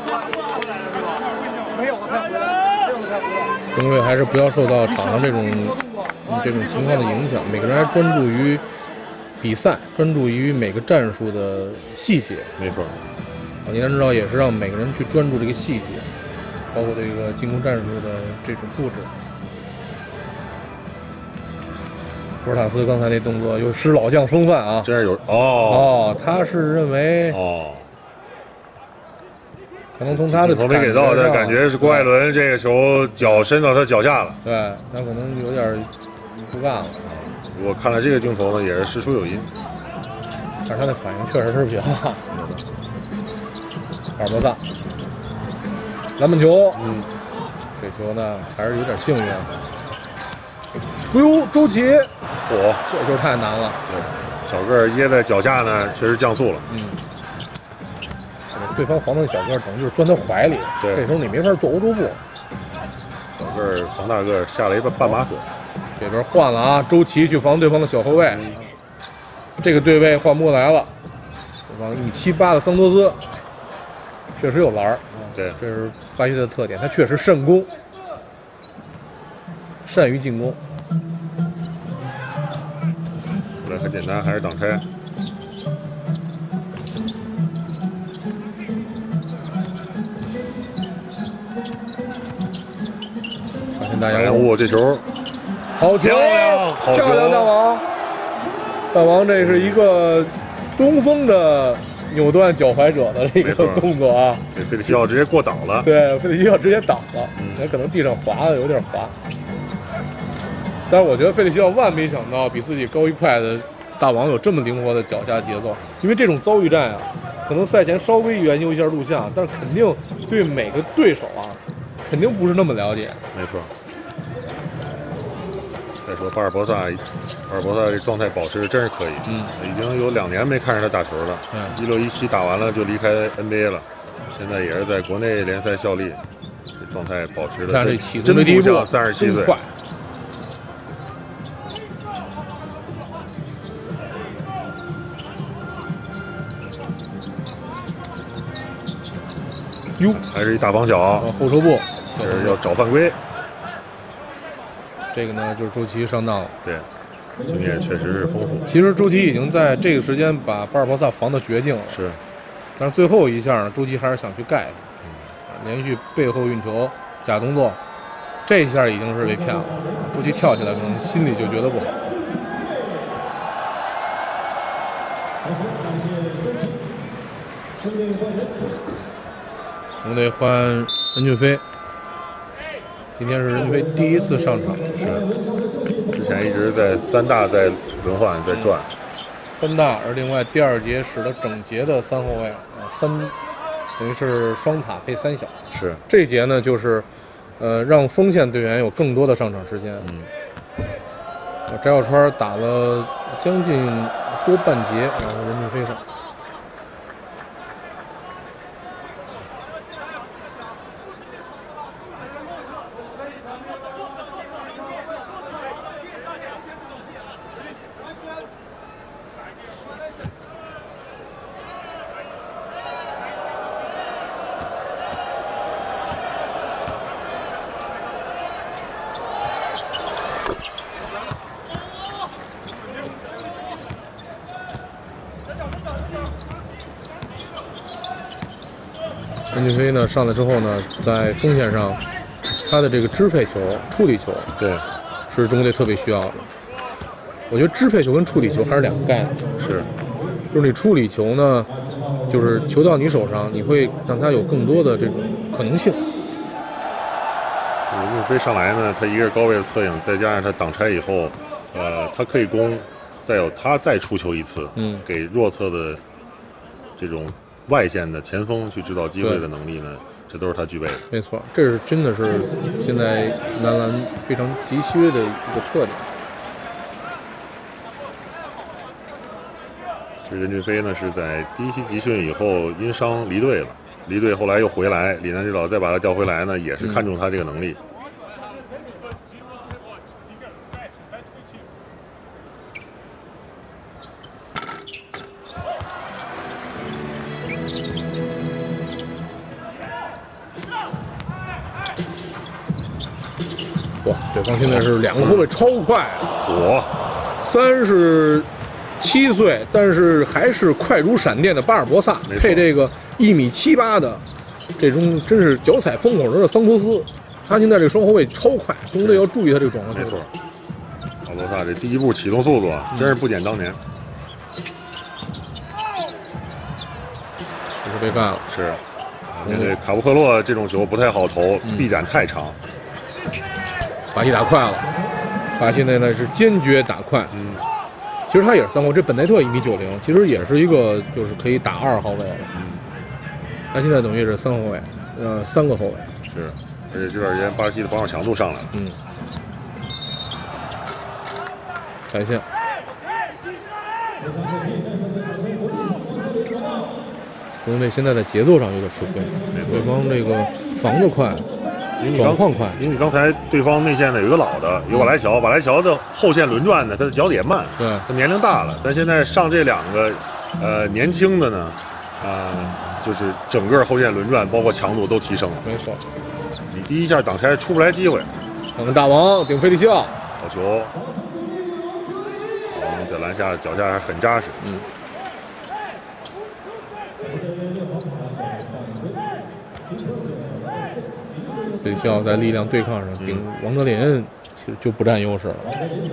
没有了才回来，没有了才回来。 中卫还是不要受到场上这种情况的影响，每个人还专注于比赛，专注于每个战术的细节。 没错。 老年指导也是让每个人去专注这个细节，包括这个进攻战术的这种布置。博尔塔斯刚才那动作又失老将风范啊！ 这样有他是认为可能从他的镜头没给到，但感觉是郭艾伦这个球脚伸到他脚下了。 对，那可能有点不干了。 我看了这个镜头呢，也是事出有因， 但是他的反应确实是比较好。巴尔博萨，篮板球，这球呢还是有点幸运。哎呦，周琦，这球太难了。 对，小个掖在脚下呢，确实降速了。 对方防的小个等于就是钻他怀里，这时候你没法做欧洲步。 小个防大个下了一个半马索。 这边换了啊，周琦去防对方的小后卫。这个对位换不过来了。对方178的桑托斯，确实有篮儿。 对， 这是巴西的特点，他确实善攻，善于进攻。 后来很简单，还是挡拆。 大洋物这球， 好球，漂亮！大王，这是一个中锋的扭断脚踝者的这个动作啊！ 对，费利西奥直接过挡了。 对，费利西奥直接挡了，可能地上滑的有点滑。但是我觉得费利西奥万没想到，比自己高1块的大王有这么灵活的脚下节奏。因为这种遭遇战啊，可能赛前稍微研究一下录像，但是肯定对每个对手啊，肯定不是那么了解。 没错。再说巴尔博萨这状态保持真是可以，已经有2年没看着他打球了。16、17打完了就离开 NBA 了，现在也是在国内联赛效力，这状态保持的真不像37岁。 哟， 还是一大防小， 后撤步， 这是要找犯规。 这个呢，就是周琦上当了。 对，经验确实是丰富。 其实周琦已经在这个时间把巴尔博萨防得绝境了。 是， 但是最后一下呢，周琦还是想去盖他，连续背后运球假动作，这一下已经是被骗了。周琦跳起来，可能心里就觉得不好。我们得换任骏飞。今天是任骏飞第一次上场， 是之前一直在3大在轮换在转 ，3大，而另外第2节使得整节的3后卫啊等于是双塔配3小。 是这节呢，就是让锋线队员有更多的上场时间。翟小川打了将近多半节，然后任骏飞上。任骏飞呢上来之后呢，在锋线上，他的这个支配球、处理球， 对， 是中国队特别需要的。我觉得支配球跟处理球还是2个概念。 是， 就是你处理球呢，就是球到你手上，你会让他有更多的这种可能性。 任骏飞上来呢，他一个是高位的侧影，再加上他挡拆以后，他可以攻，再有他再出球一次，给弱侧的这种外线的前锋去制造机会的能力呢，这都是他具备的。 没错，这是真的是现在男篮非常急缺的一个特点。 这任骏飞呢是在第一期集训以后因伤离队了，离队后来又回来，李楠指导再把他调回来呢，也是看中他这个能力。 哇，对方现在是2个后卫超快哇 ，37岁，但是还是快如闪电的巴尔博萨，配这个1.78米的，这种真是脚踩风口的桑托斯，他现在这个双后卫超快，中国队要注意他这个转换速度。 没错，巴尔博萨这第一步启动速度啊，真是不减当年。 这是被干了， 是，面对卡布克洛这种球不太好投，臂展太长。 巴西打快了，巴西呢是坚决打快。其实他也是3号，这本内特1.90米，其实也是一个就是可以打2号位的。他现在等于是3后卫，3个后卫。 是，而且这段时间巴西的防守强度上来了。 踩线。中国队现在在节奏上有点吃亏，对方这个防得快。转换快， 因为你刚才对方内线呢有一个老的，有瓦莱乔，瓦莱乔的后线轮转呢，他的脚底也慢， 对， 他年龄大了，但现在上这2个年轻的呢，就是整个后线轮转包括强度都提升了。 没错， 你第一下挡拆出不来机会。 看看大王顶费利西奥， 好球，在篮下脚下还很扎实。 费利西奥在力量对抗上顶王哲林，其实就不占优势了。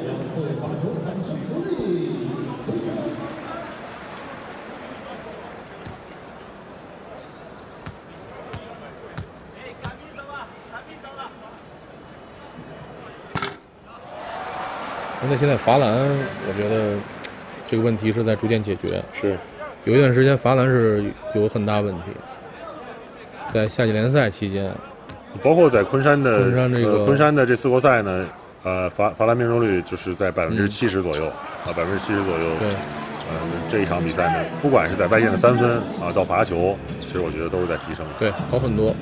那现在罚篮，我觉得这个问题是在逐渐解决。 是， 有一段时间罚篮是有很大问题，在夏季联赛期间。 包括在昆山的昆山的这4国赛呢，罚篮命中率就是在70%左右，70%左右。 对， 这一场比赛呢，不管是在外线的3分到罚球，其实我觉得都是在提升。 对，好很多。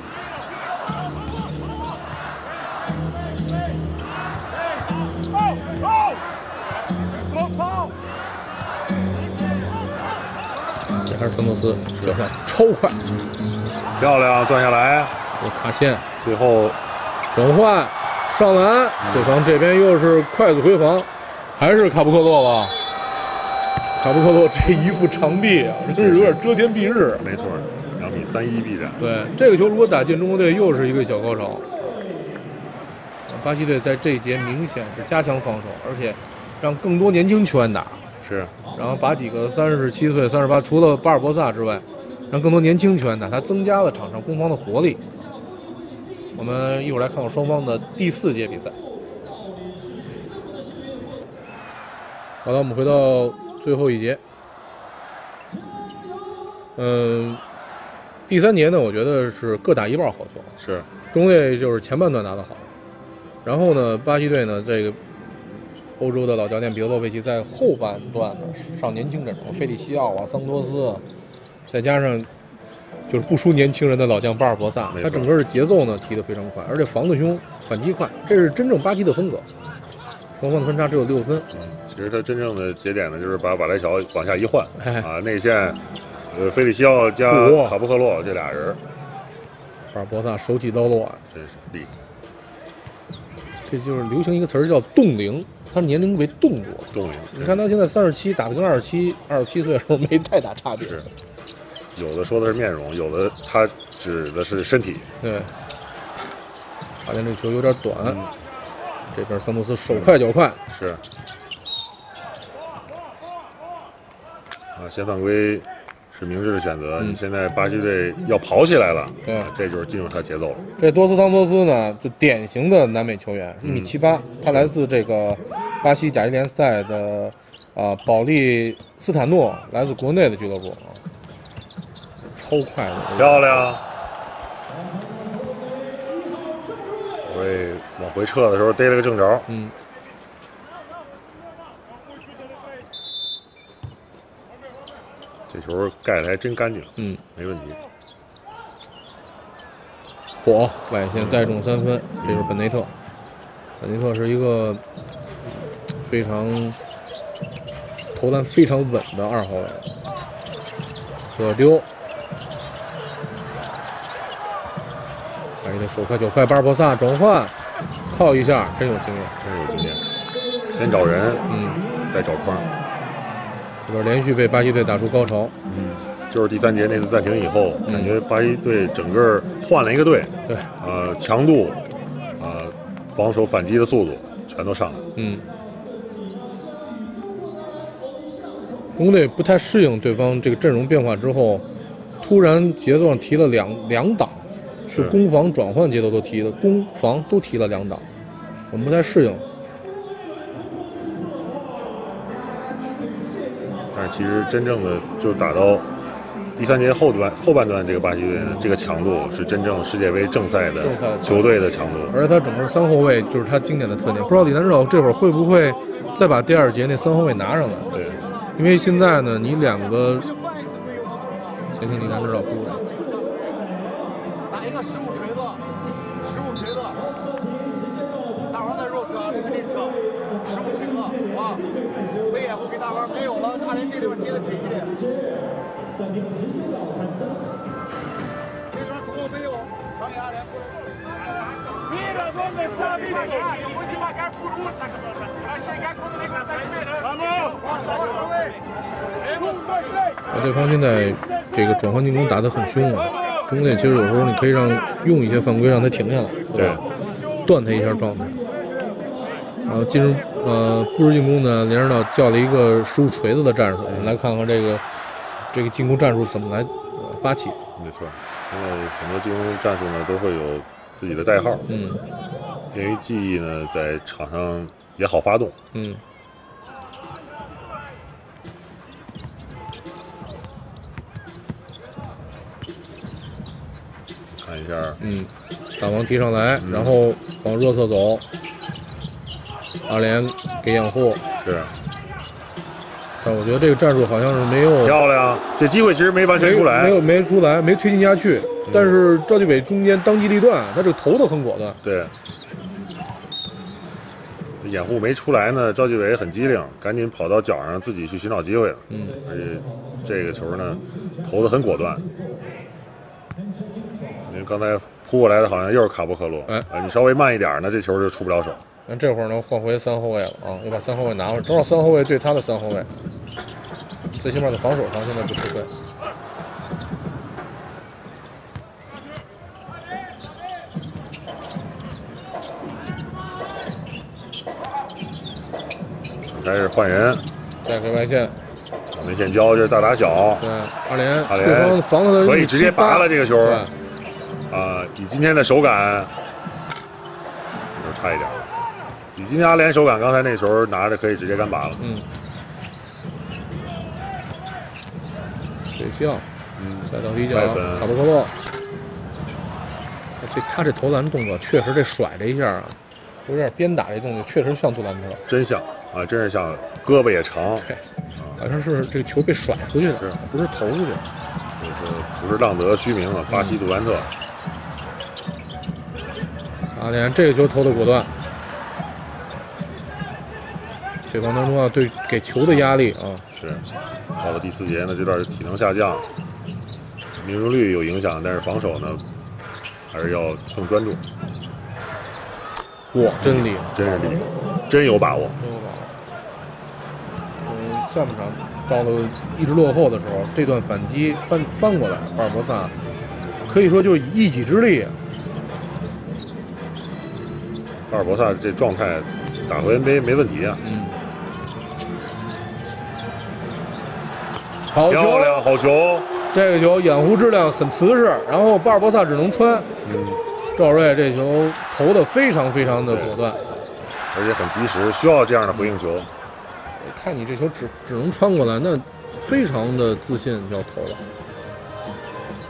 这还是桑托斯脚下超快， 漂亮，断下来。 有卡线， 最后转换上篮，对方这边又是快速回防，还是卡布克洛吧？卡布克洛这一副长臂啊，真是有点遮天蔽日。 没错，2.31米臂展。 对，这个球如果打进中国队，又是一个小高潮。巴西队在这一节明显是加强防守，而且让更多年轻球员打。 是， 然后把几个37岁、38，除了巴尔博萨之外，让更多年轻球员打，他增加了场上攻防的活力。我们一会儿来看看双方的第4节比赛。好了，我们回到最后一节。第3节呢，我觉得是各打一半好球。 是， 中国队就是前半段打得好，然后呢，巴西队呢，这个欧洲的老教练彼得洛维奇在后半段呢上年轻阵容，费利西奥啊、桑托斯，再加上就是不输年轻人的老将巴尔博萨，他整个的节奏呢提得非常快，而且防得凶，反击快，这是真正巴西的风格。双方的分差只有6分。 其实他真正的节点呢，就是把瓦莱乔往下一换，内线，费利西奥加卡布克洛这俩人， 巴尔博萨手起刀落， 真是厉害。 这就是流行一个词儿叫冻龄，他年龄为冻住了。 冻龄， 你看他现在37，打的跟27岁的时候没太大差别。 是。有的说的是面容，有的他指的是身体。 对，发现这球有点短，这边桑托斯手快脚快。 是。先犯规是明智的选择。你现在巴西队要跑起来了， 对， 这就是进入他节奏了。 这多斯桑托斯呢，就典型的南美球员，1.78米，他来自这个巴西甲级联赛的保利斯坦诺，来自国内的俱乐部啊。 超快的， 漂亮。这回往回撤的时候逮了个正着。这球盖的还真干净。没问题。 火外线再中3分，这是本内特。本内特是一个非常投篮非常稳的2号位。射丢，哎，这手快脚快，巴尔博萨转换，靠一下，真有经验， 真有经验。先找人，再找框。 这边连续被巴西队打出高潮。 就是第3节那次暂停以后，感觉巴西队整个换了一个队。 对， 强度，防守反击的速度全都上来了。 中国队不太适应对方这个阵容变化之后，突然节奏上提了两档，是攻防转换节奏都提了，攻防都提了2档，我们不太适应。 但是其实真正的就打到第3节后半段，这个巴西队呢，这个强度是真正世界杯正赛的球队的强度。 而且他整个3后卫就是他经典的特点，不知道李南指导这会儿会不会再把第2节那3后卫拿上来？ 对。 因为现在呢，你2个，先听李南指导พู的。 打一个15锤子，15锤子，大王在肉丝啊，这个内侧，15锤子，啊，被掩护给大王没有了，大连这地方接的紧一点。这地方空没有，传给阿联。 Mira dónde está Mira. Puoi marcar curva, vai chegar quando ele vai esperando. Vamos. 对方现在这个转换进攻打得很凶啊，中国队其实有时候你可以用一些犯规让他停下来，对吧？断他一下状态。然后进入布置进攻呢，连指导叫了一个15锤子的战术，我们来看看这个进攻战术怎么来发起。 没错，现在很多进攻战术呢都会有自己的代号，便于记忆呢，在场上也好发动。看一下， 大王提上来，然后往热侧走，阿联给掩护， 是。 但我觉得这个战术好像是没有漂亮，这机会其实没完全出来， 没出来，没推进下去。但是赵继伟中间当机立断，他这个投的很果断。 对，掩护没出来呢，赵继伟很机灵，赶紧跑到脚上自己去寻找机会了。而且这个球呢，投的很果断。因为刚才扑过来的好像又是卡波克洛，你稍微慢一点呢，这球就出不了手。 那这会儿呢，换回3后卫了啊，又把3后卫拿回来，正好3后卫对他的3后卫，最起码在防守上现在不吃亏。 开始换人， 再给外线， 内线交这是大打小。 对，阿联对方防的可以直接拔了这个球。以今天的手感，这球差一点。以今天阿联手感，刚才那球拿着可以直接干拔了。 水象，再到底角，卡波克洛。他这投篮动作确实这甩这一下啊，有点鞭打这动作，确实像杜兰特。 真像啊，真是像，胳膊也长。 对，好像是这个球被甩出去的，不是投出去。 不是浪得虚名啊，巴西杜兰特。 阿联这个球投的果断。对方当中啊，对给球的压力啊， 是到了第4节呢，这段体能下降，命中率有影响，但是防守呢还是要更专注。 哇，真厉害， 真是厉害，真有把握， 真有把握。下半场到了一直落后的时候，这段反击翻过来，巴尔博萨可以说就是以一己之力。 巴尔博萨这状态打回 NBA 没问题啊。 好球， 漂亮，好球！ 这个球掩护质量很瓷实，然后巴尔博萨只能穿。赵睿这球投的非常非常的果断， 而且很及时，需要这样的回应球。 看你这球只能穿过来，那非常的自信就要投了。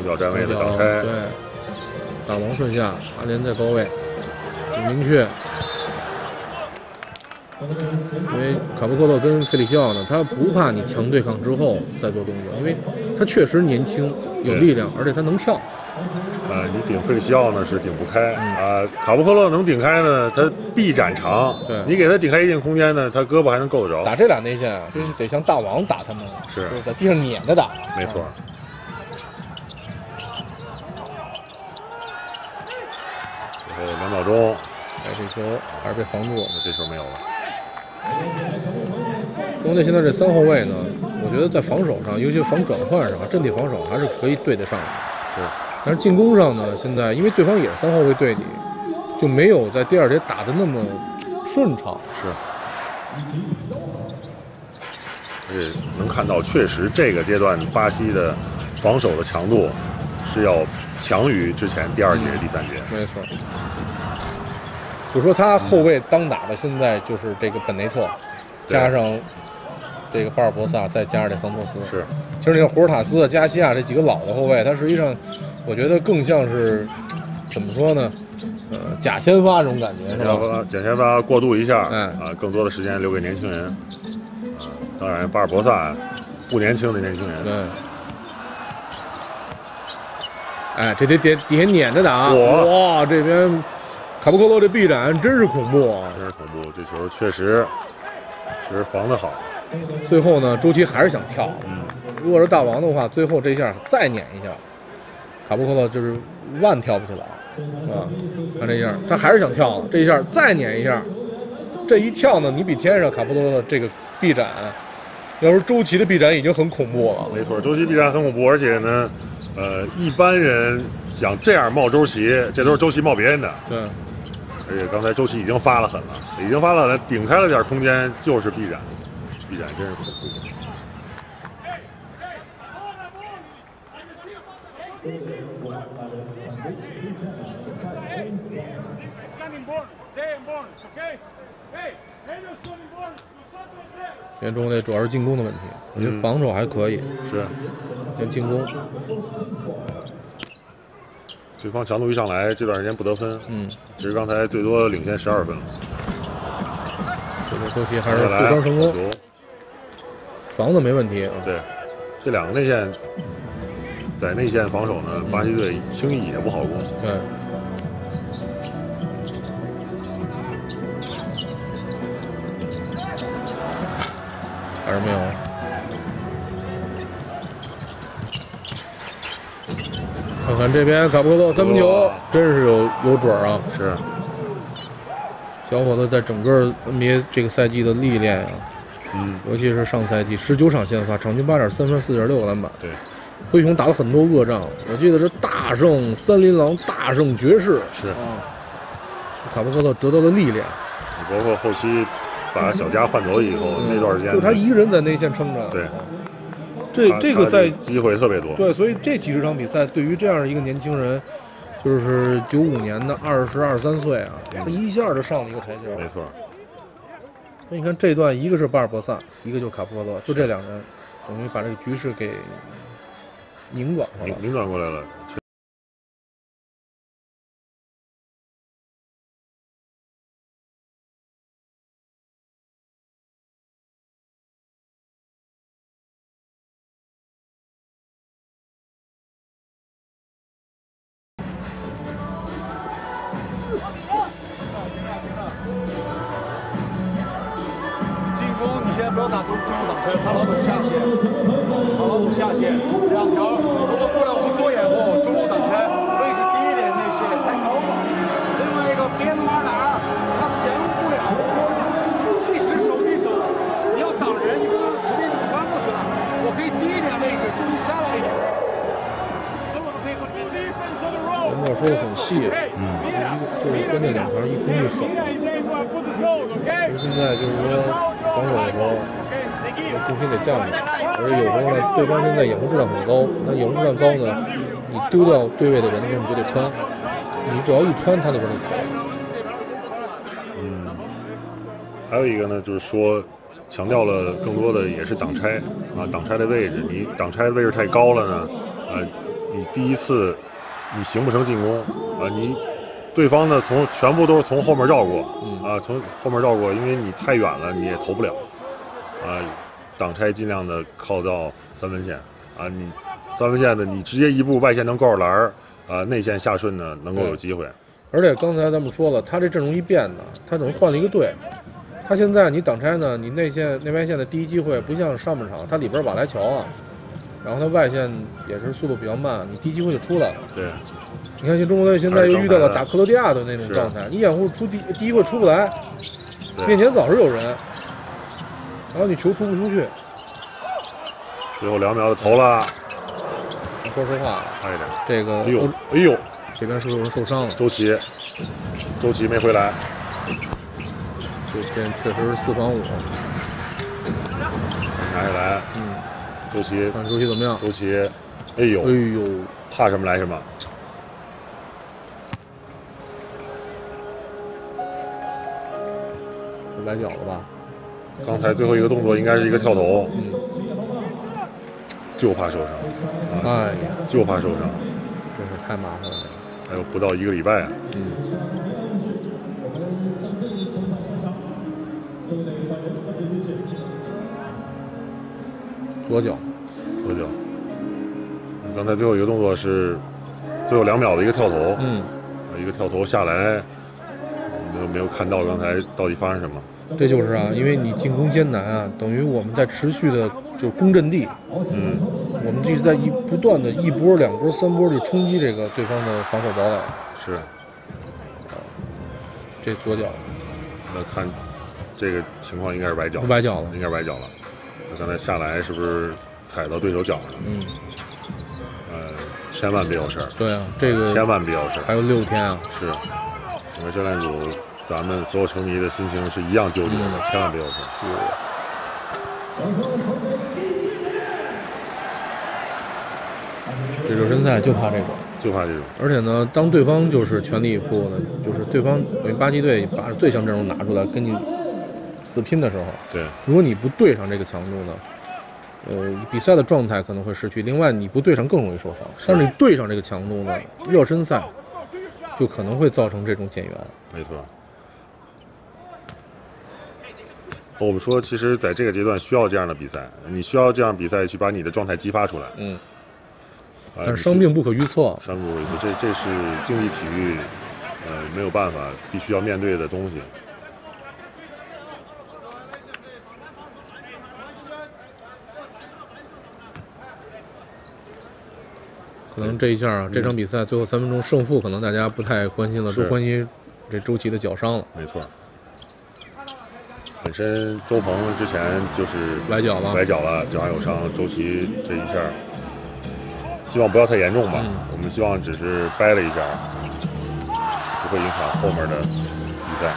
脚站位的挡拆， 对，打王顺下，阿联在高位，很明确。因为卡布科洛跟费里西奥呢，他不怕你强对抗之后再做动作，因为他确实年轻有力量，而且他能跳。 你顶费里西奥呢是顶不开卡布科洛能顶开呢，他臂展长， 对， 你给他顶开一定空间呢，他胳膊还能够得着。 打这俩内线啊，就是得像大王打他们，就是在地上撵着打。 没错。最后2秒钟， 这球还是被防住， 那这球没有了。 中队现在这3后卫呢，我觉得在防守上，尤其是防转换上，阵地防守还是可以对得上的。 是。 但是进攻上呢，现在因为对方也是3后卫对你，就没有在第2节打的那么顺畅。 是。而且能看到，确实这个阶段巴西的防守的强度是要强于之前第2节、第3节。 没错。就说他后卫当打的现在就是这个本内特，加上这个巴尔博萨，再加上这桑托斯。 是。 其实你看胡尔塔斯、加西亚这几个老的后卫，他实际上我觉得更像是怎么说呢？假先发这种感觉是吧？ 假先发过渡一下，更多的时间留给年轻人。当然巴尔博萨不年轻的年轻人。 对。这得底下撵着打。哇，这边。卡布科洛这臂展真是恐怖啊！ 真是恐怖，这球确实防得好。 最后呢，周琦还是想跳。如果是大王的话，最后这下再撵一下，卡布科洛就是万跳不起来啊！看这样，他还是想跳，这一下再撵一下，这一跳呢，你比天上卡布科洛的这个臂展，要是周琦的臂展已经很恐怖了。 没错，周琦臂展很恐怖，而且呢，一般人想这样冒周琦，这都是周琦冒别人的。 对。 而且刚才周琦已经发了狠了，顶开了点空间，就是臂展真是恐怖。 现在中国队主要是进攻的问题，我觉得防守还可以， 是， 跟进攻。 对方强度一上来，这段时间不得分。其实刚才最多领先12分了。 这个周琦还是护框成功，防的没问题。 对，这2个内线在内线防守呢，巴西队轻易也不好攻。 对。还是没有。看看这边卡布科洛3分球，真是有准啊！ 是， 小伙子在整个 NBA 这个赛季的历练啊，尤其是上赛季19场先发，场均8.3分、4.6个篮板。 对， 灰熊打了很多恶仗，我记得是大胜森林狼，大胜爵士。 是啊，卡布科洛得到了历练。 包括后期把小加换走以后，那段时间就是他一个人在内线撑着。 对。 这个赛机会特别多， 对，所以这几十场比赛对于这样一个年轻人，就是95年的22、23岁啊，他一下就上了一个台阶。 没错。 所以你看这段，一个是巴尔博萨，一个就是卡布科洛，就这2人，等于把这个局势给拧转过来了。 拧转过来了。 不要打中路挡拆，怕老走下线，怕老走下线。2条，如果过来我们左掩护，中路挡拆，位置低一点内线太高了。另外一个别弄哪儿，他掩护不了，即使手递手，你要挡人，你不能随便就穿过去了。我可以低一点位置，注意下来一点。所有的可以和人家说的很细，就是关键2条，一攻一守。现在就是说。防守的时候，重心得降下来，而且有时候呢，对方现在掩护质量很高，那掩护质量高呢，你丢掉对位的人的时候，你就得穿，你只要一穿，他就往里投。 还有一个呢，就是说强调了更多的也是挡拆啊，挡拆的位置，你挡拆的位置太高了呢， 你第一次你形不成进攻啊，你对方呢全部都是从后面绕过啊，从后面绕过，因为你太远了，你也投不了啊。挡拆尽量的靠到3分线啊，你3分线的你直接一步外线能够着篮啊，内线下顺呢能够有机会。 而且刚才咱们说了，他这阵容一变呢，他等于换了一个队。他现在你挡拆呢，你内外线的第一机会不像上半场，他里边瓦莱乔啊，然后他外线也是速度比较慢，你第一机会就出来了。 对， 你看，中国队现在又遇到了打克罗地亚的那种状态，你掩护出第一个出不来，面前总是有人，然后你球出不出去。 最后2秒的投了， 说实话， 差一点。 这个哎呦， 这边是不是有人受伤了？ 周琦没回来。 这边确实是4防5。 拿下来，周琦， 看周琦怎么样？ 周琦，哎呦，怕什么来什么。 崴脚了吧？ 刚才最后一个动作应该是一个跳投，就怕受伤啊！ 哎呀， 就怕受伤， 真是太麻烦了。 还有不到1个礼拜啊。 左脚。 刚才最后一个动作是最后2秒的一个跳投，一个跳投下来，没有看到刚才到底发生什么。 这就是啊，因为你进攻艰难啊，等于我们在持续的就攻阵地，我们一直在不断的1波、2波、3波就冲击这个对方的防守堡垒。 是， 这左脚， 那看这个情况应该是崴脚了，应该是崴脚了。那刚才下来是不是踩到对手脚上了？千万别有事儿。 对啊，这个千万别有事儿。 还有6天啊。 是，整个教练组，咱们所有球迷的心情是一样纠结的，千万别有事儿。 这热身赛就怕这种。而且呢，当对方就是全力以赴呢，就是对方等于巴西队把最强阵容拿出来跟你死拼的时候， 对， 如果你不对上这个强度呢，比赛的状态可能会失去。另外，你不对上更容易受伤。但是你对上这个强度呢，热身赛就可能会造成这种减员。 没错。我们说，其实在这个阶段需要这样的比赛，你需要这样比赛去把你的状态激发出来。 但是伤病不可预测， 这是竞技体育，没有办法，必须要面对的东西。 可能这一下啊，这场比赛最后3分钟胜负，可能大家不太关心了，都关心这周琦的脚伤了。 没错。本身周鹏之前就是崴脚了， 脚上有伤。周琦这一下，希望不要太严重吧。我们希望只是掰了一下，不会影响后面的比赛。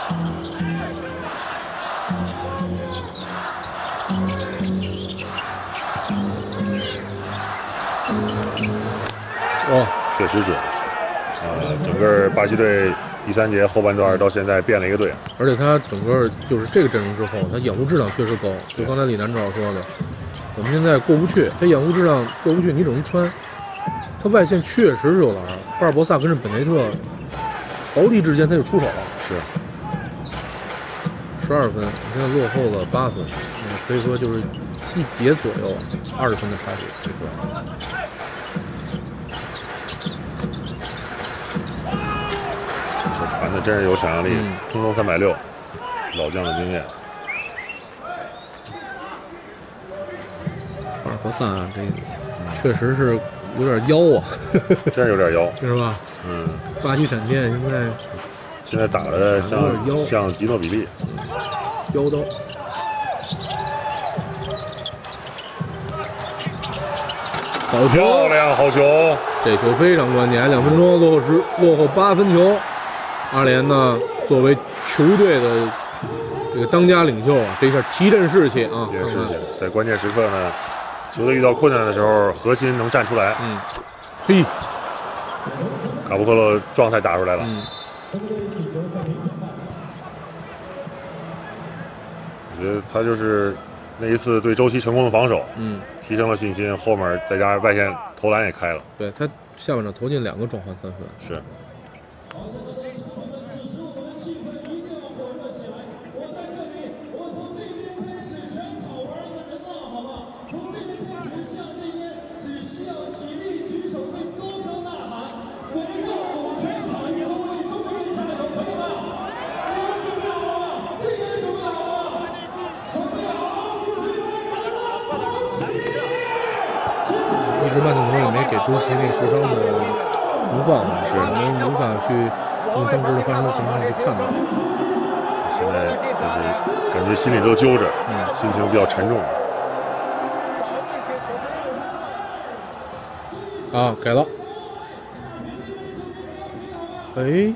确实准。整个巴西队第3节后半段到现在变了一个队， 而且他整个就是这个阵容之后，他掩护质量确实高。就刚才李南指导说的，我们现在过不去，他掩护质量过不去，你只能穿。他外线确实是有篮，巴尔博萨跟着本内特毫厘之间他就出手了。是12分，现在落后了8分，可以说就是1节左右20分的差距。 传的真是有想象力，空中360，老将的经验。 巴尔博萨这确实是有点妖啊， 真是有点妖， 是吧？巴西闪电现在打的像吉诺比利， 妖刀。好球， 漂亮，好球！ 这球非常关键，2分钟落后8分球。阿联呢，作为球队的这个当家领袖啊，这一下提振士气啊！ 在关键时刻呢，球队遇到困难的时候，核心能站出来。卡布克洛状态打出来了。我觉得他就是那一次对周琦成功的防守，提升了信心，后面再加上外线投篮也开了。 对他下半场投进2个转换3分。 是。 一直慢镜头也没给周琦那个受伤的情况，我们无法去用当时的发生的情况去判断。 现在就是感觉心里都揪着，心情比较沉重。 啊，改了。哎，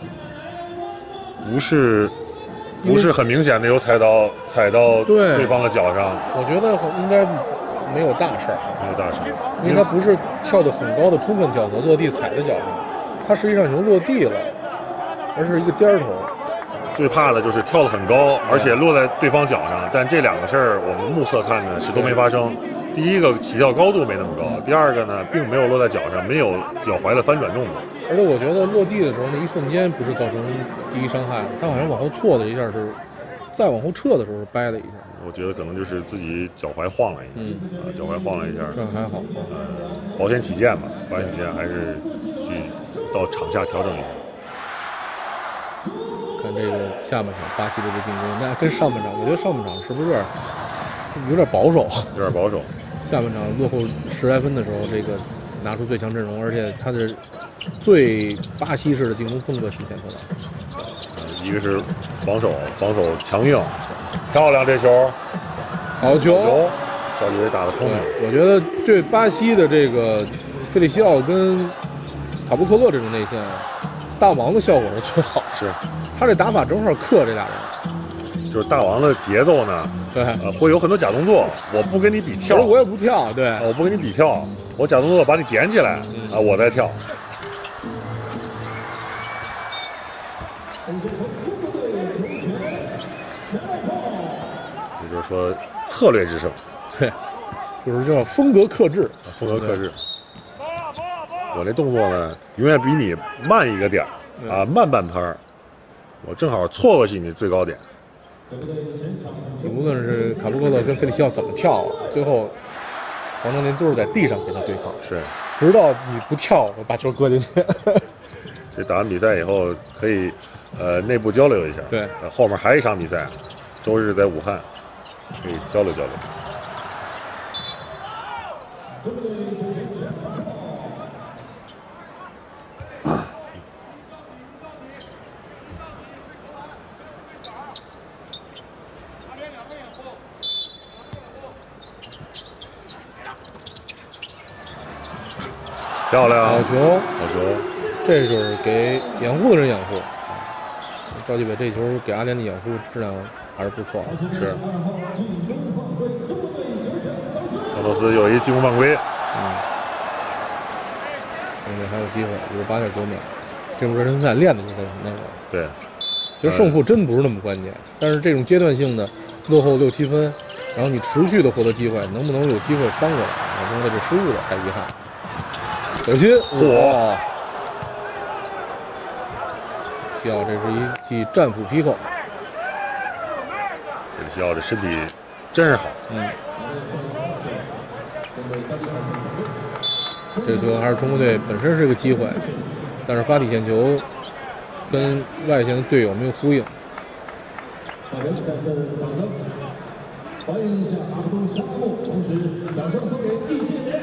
不是很明显的有踩到对方的脚上。 我觉得应该没有大事儿， 没有大事， 因为他不是跳得很高的充分跳投落地踩在脚上，他实际上已经落地了，而是一个颠头。 最怕的就是跳得很高，而且落在对方脚上，但这2个事儿我们目测看呢是都没发生。第一个起跳高度没那么高，第二个呢并没有落在脚上，没有脚踝的翻转动作。 而且我觉得落地的时候那一瞬间不是造成第一伤害，他好像往后错了一下，是再往后撤的时候是掰了一下。 我觉得可能就是自己脚踝晃了一下，脚踝晃了一下， 这样还好。 保险起见吧，保险起见还是去到场下调整一下。 看这个下半场巴西队的进攻，那跟上半场，我觉得上半场是不是有点保守？ 有点保守。 下半场落后10来分的时候，这个拿出最强阵容，而且他的最巴西式的进攻风格体现出来。 一个是防守强硬，漂亮这球， 好球， 赵继伟打得聪明。 我觉得对巴西的这个费利西奥跟塔布克勒这种内线，大王的效果是最好。 是， 他这打法正好克这俩人。 就是大王的节奏呢， 对， 会有很多假动作，我不跟你比跳， 我也不跳，对， 我不跟你比跳，我假动作把你点起来，我再跳。也就是说，策略制胜， 对，就是叫风格克制， 风格克制。我这动作呢，永远比你慢一个点儿慢半拍儿，我正好错过去你最高点。 无论是卡布克勒跟费利西奥怎么跳，最后黄正林都是在地上跟他对抗， 是， 直到你不跳，我把球搁进去。 这打完比赛以后可以内部交流一下， 对， 后面还有一场比赛，周日在武汉，可以交流交流。漂亮， 好球， 好球， 这就是给掩护的人掩护。赵继伟这球给阿联的掩护质量还是不错的。 是。桑托斯有一进攻犯规。 现在还有机会，58.9秒。这种热身赛练的就是那个。 对。 其实胜负真不是那么关键，但是这种阶段性的落后6、7分，然后你持续的获得机会，能不能有机会翻过来？我觉得这失误了太遗憾。小心！ 嚯！ 西奥，这是一记战斧劈扣。 西奥这身体真是好。 这个球还是中国队本身是个机会，但是发底线球跟外线的队友没有呼应。欢迎一下阿布杜沙木，同时掌声送给易建联。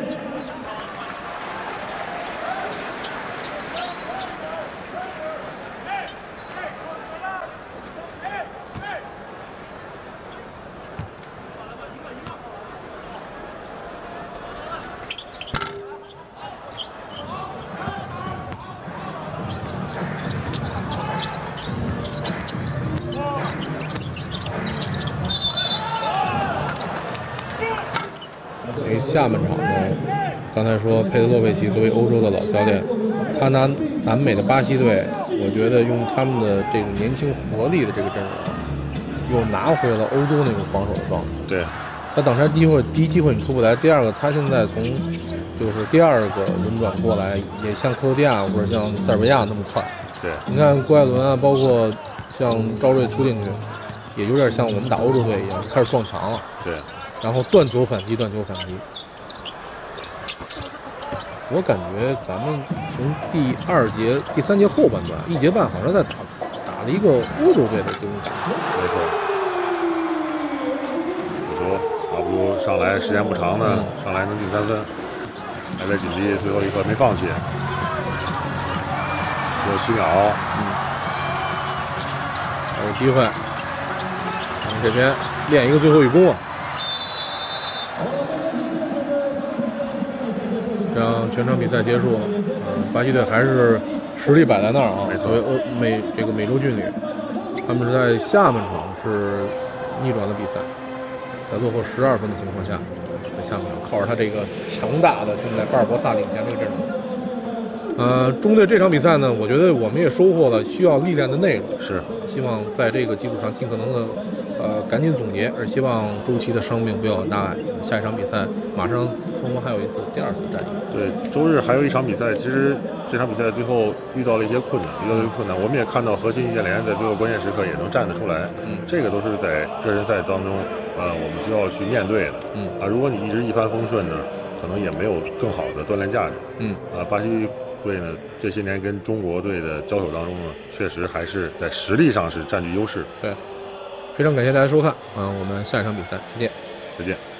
下半场呢，刚才说佩德洛维奇作为欧洲的老教练，他拿南美的巴西队，我觉得用他们的这种年轻活力的这个阵容，又拿回了欧洲那种防守的状态。 对。 他挡拆第一机会你出不来，第二个他现在从就是第二个轮转过来，也像克罗地亚或者像塞尔维亚那么快。 对， 你看郭艾伦啊，包括像赵睿突进去，也有点像我们打欧洲队一样，开始撞墙了。 对， 然后断球反击，断球反击。我感觉咱们从第三节后半段1节半，好像在打了一个欧洲队的这种感觉。 没错。有球，阿布鲁上来时间不长呢，上来能进3分，还在紧逼最后一刻没放弃。只有7秒， 还有机会。咱们这边练一个最后一攻啊。这样全场比赛结束了，巴西队还是实力摆在那儿啊。作为美洲劲旅，他们是在下半场是逆转了比赛，在落后12分的情况下，在下半场靠着他这个强大的现在巴尔博萨领衔这个阵容，中队这场比赛呢，我觉得我们也收获了需要历练的内容， 是希望在这个基础上尽可能的赶紧总结，而希望周琦的伤病不要有大碍。下一场比赛马上双方还有第二次战役。 对，周日还有一场比赛，其实这场比赛最后遇到了一些困难，我们也看到核心易建联在最后关键时刻也能站得出来，这个都是在热身赛当中我们需要去面对的。如果你一直一帆风顺呢，可能也没有更好的锻炼价值。巴西队呢这些年跟中国队的交手当中呢，确实还是在实力上是占据优势。 对，非常感谢大家收看，我们下一场比赛再见。 再见。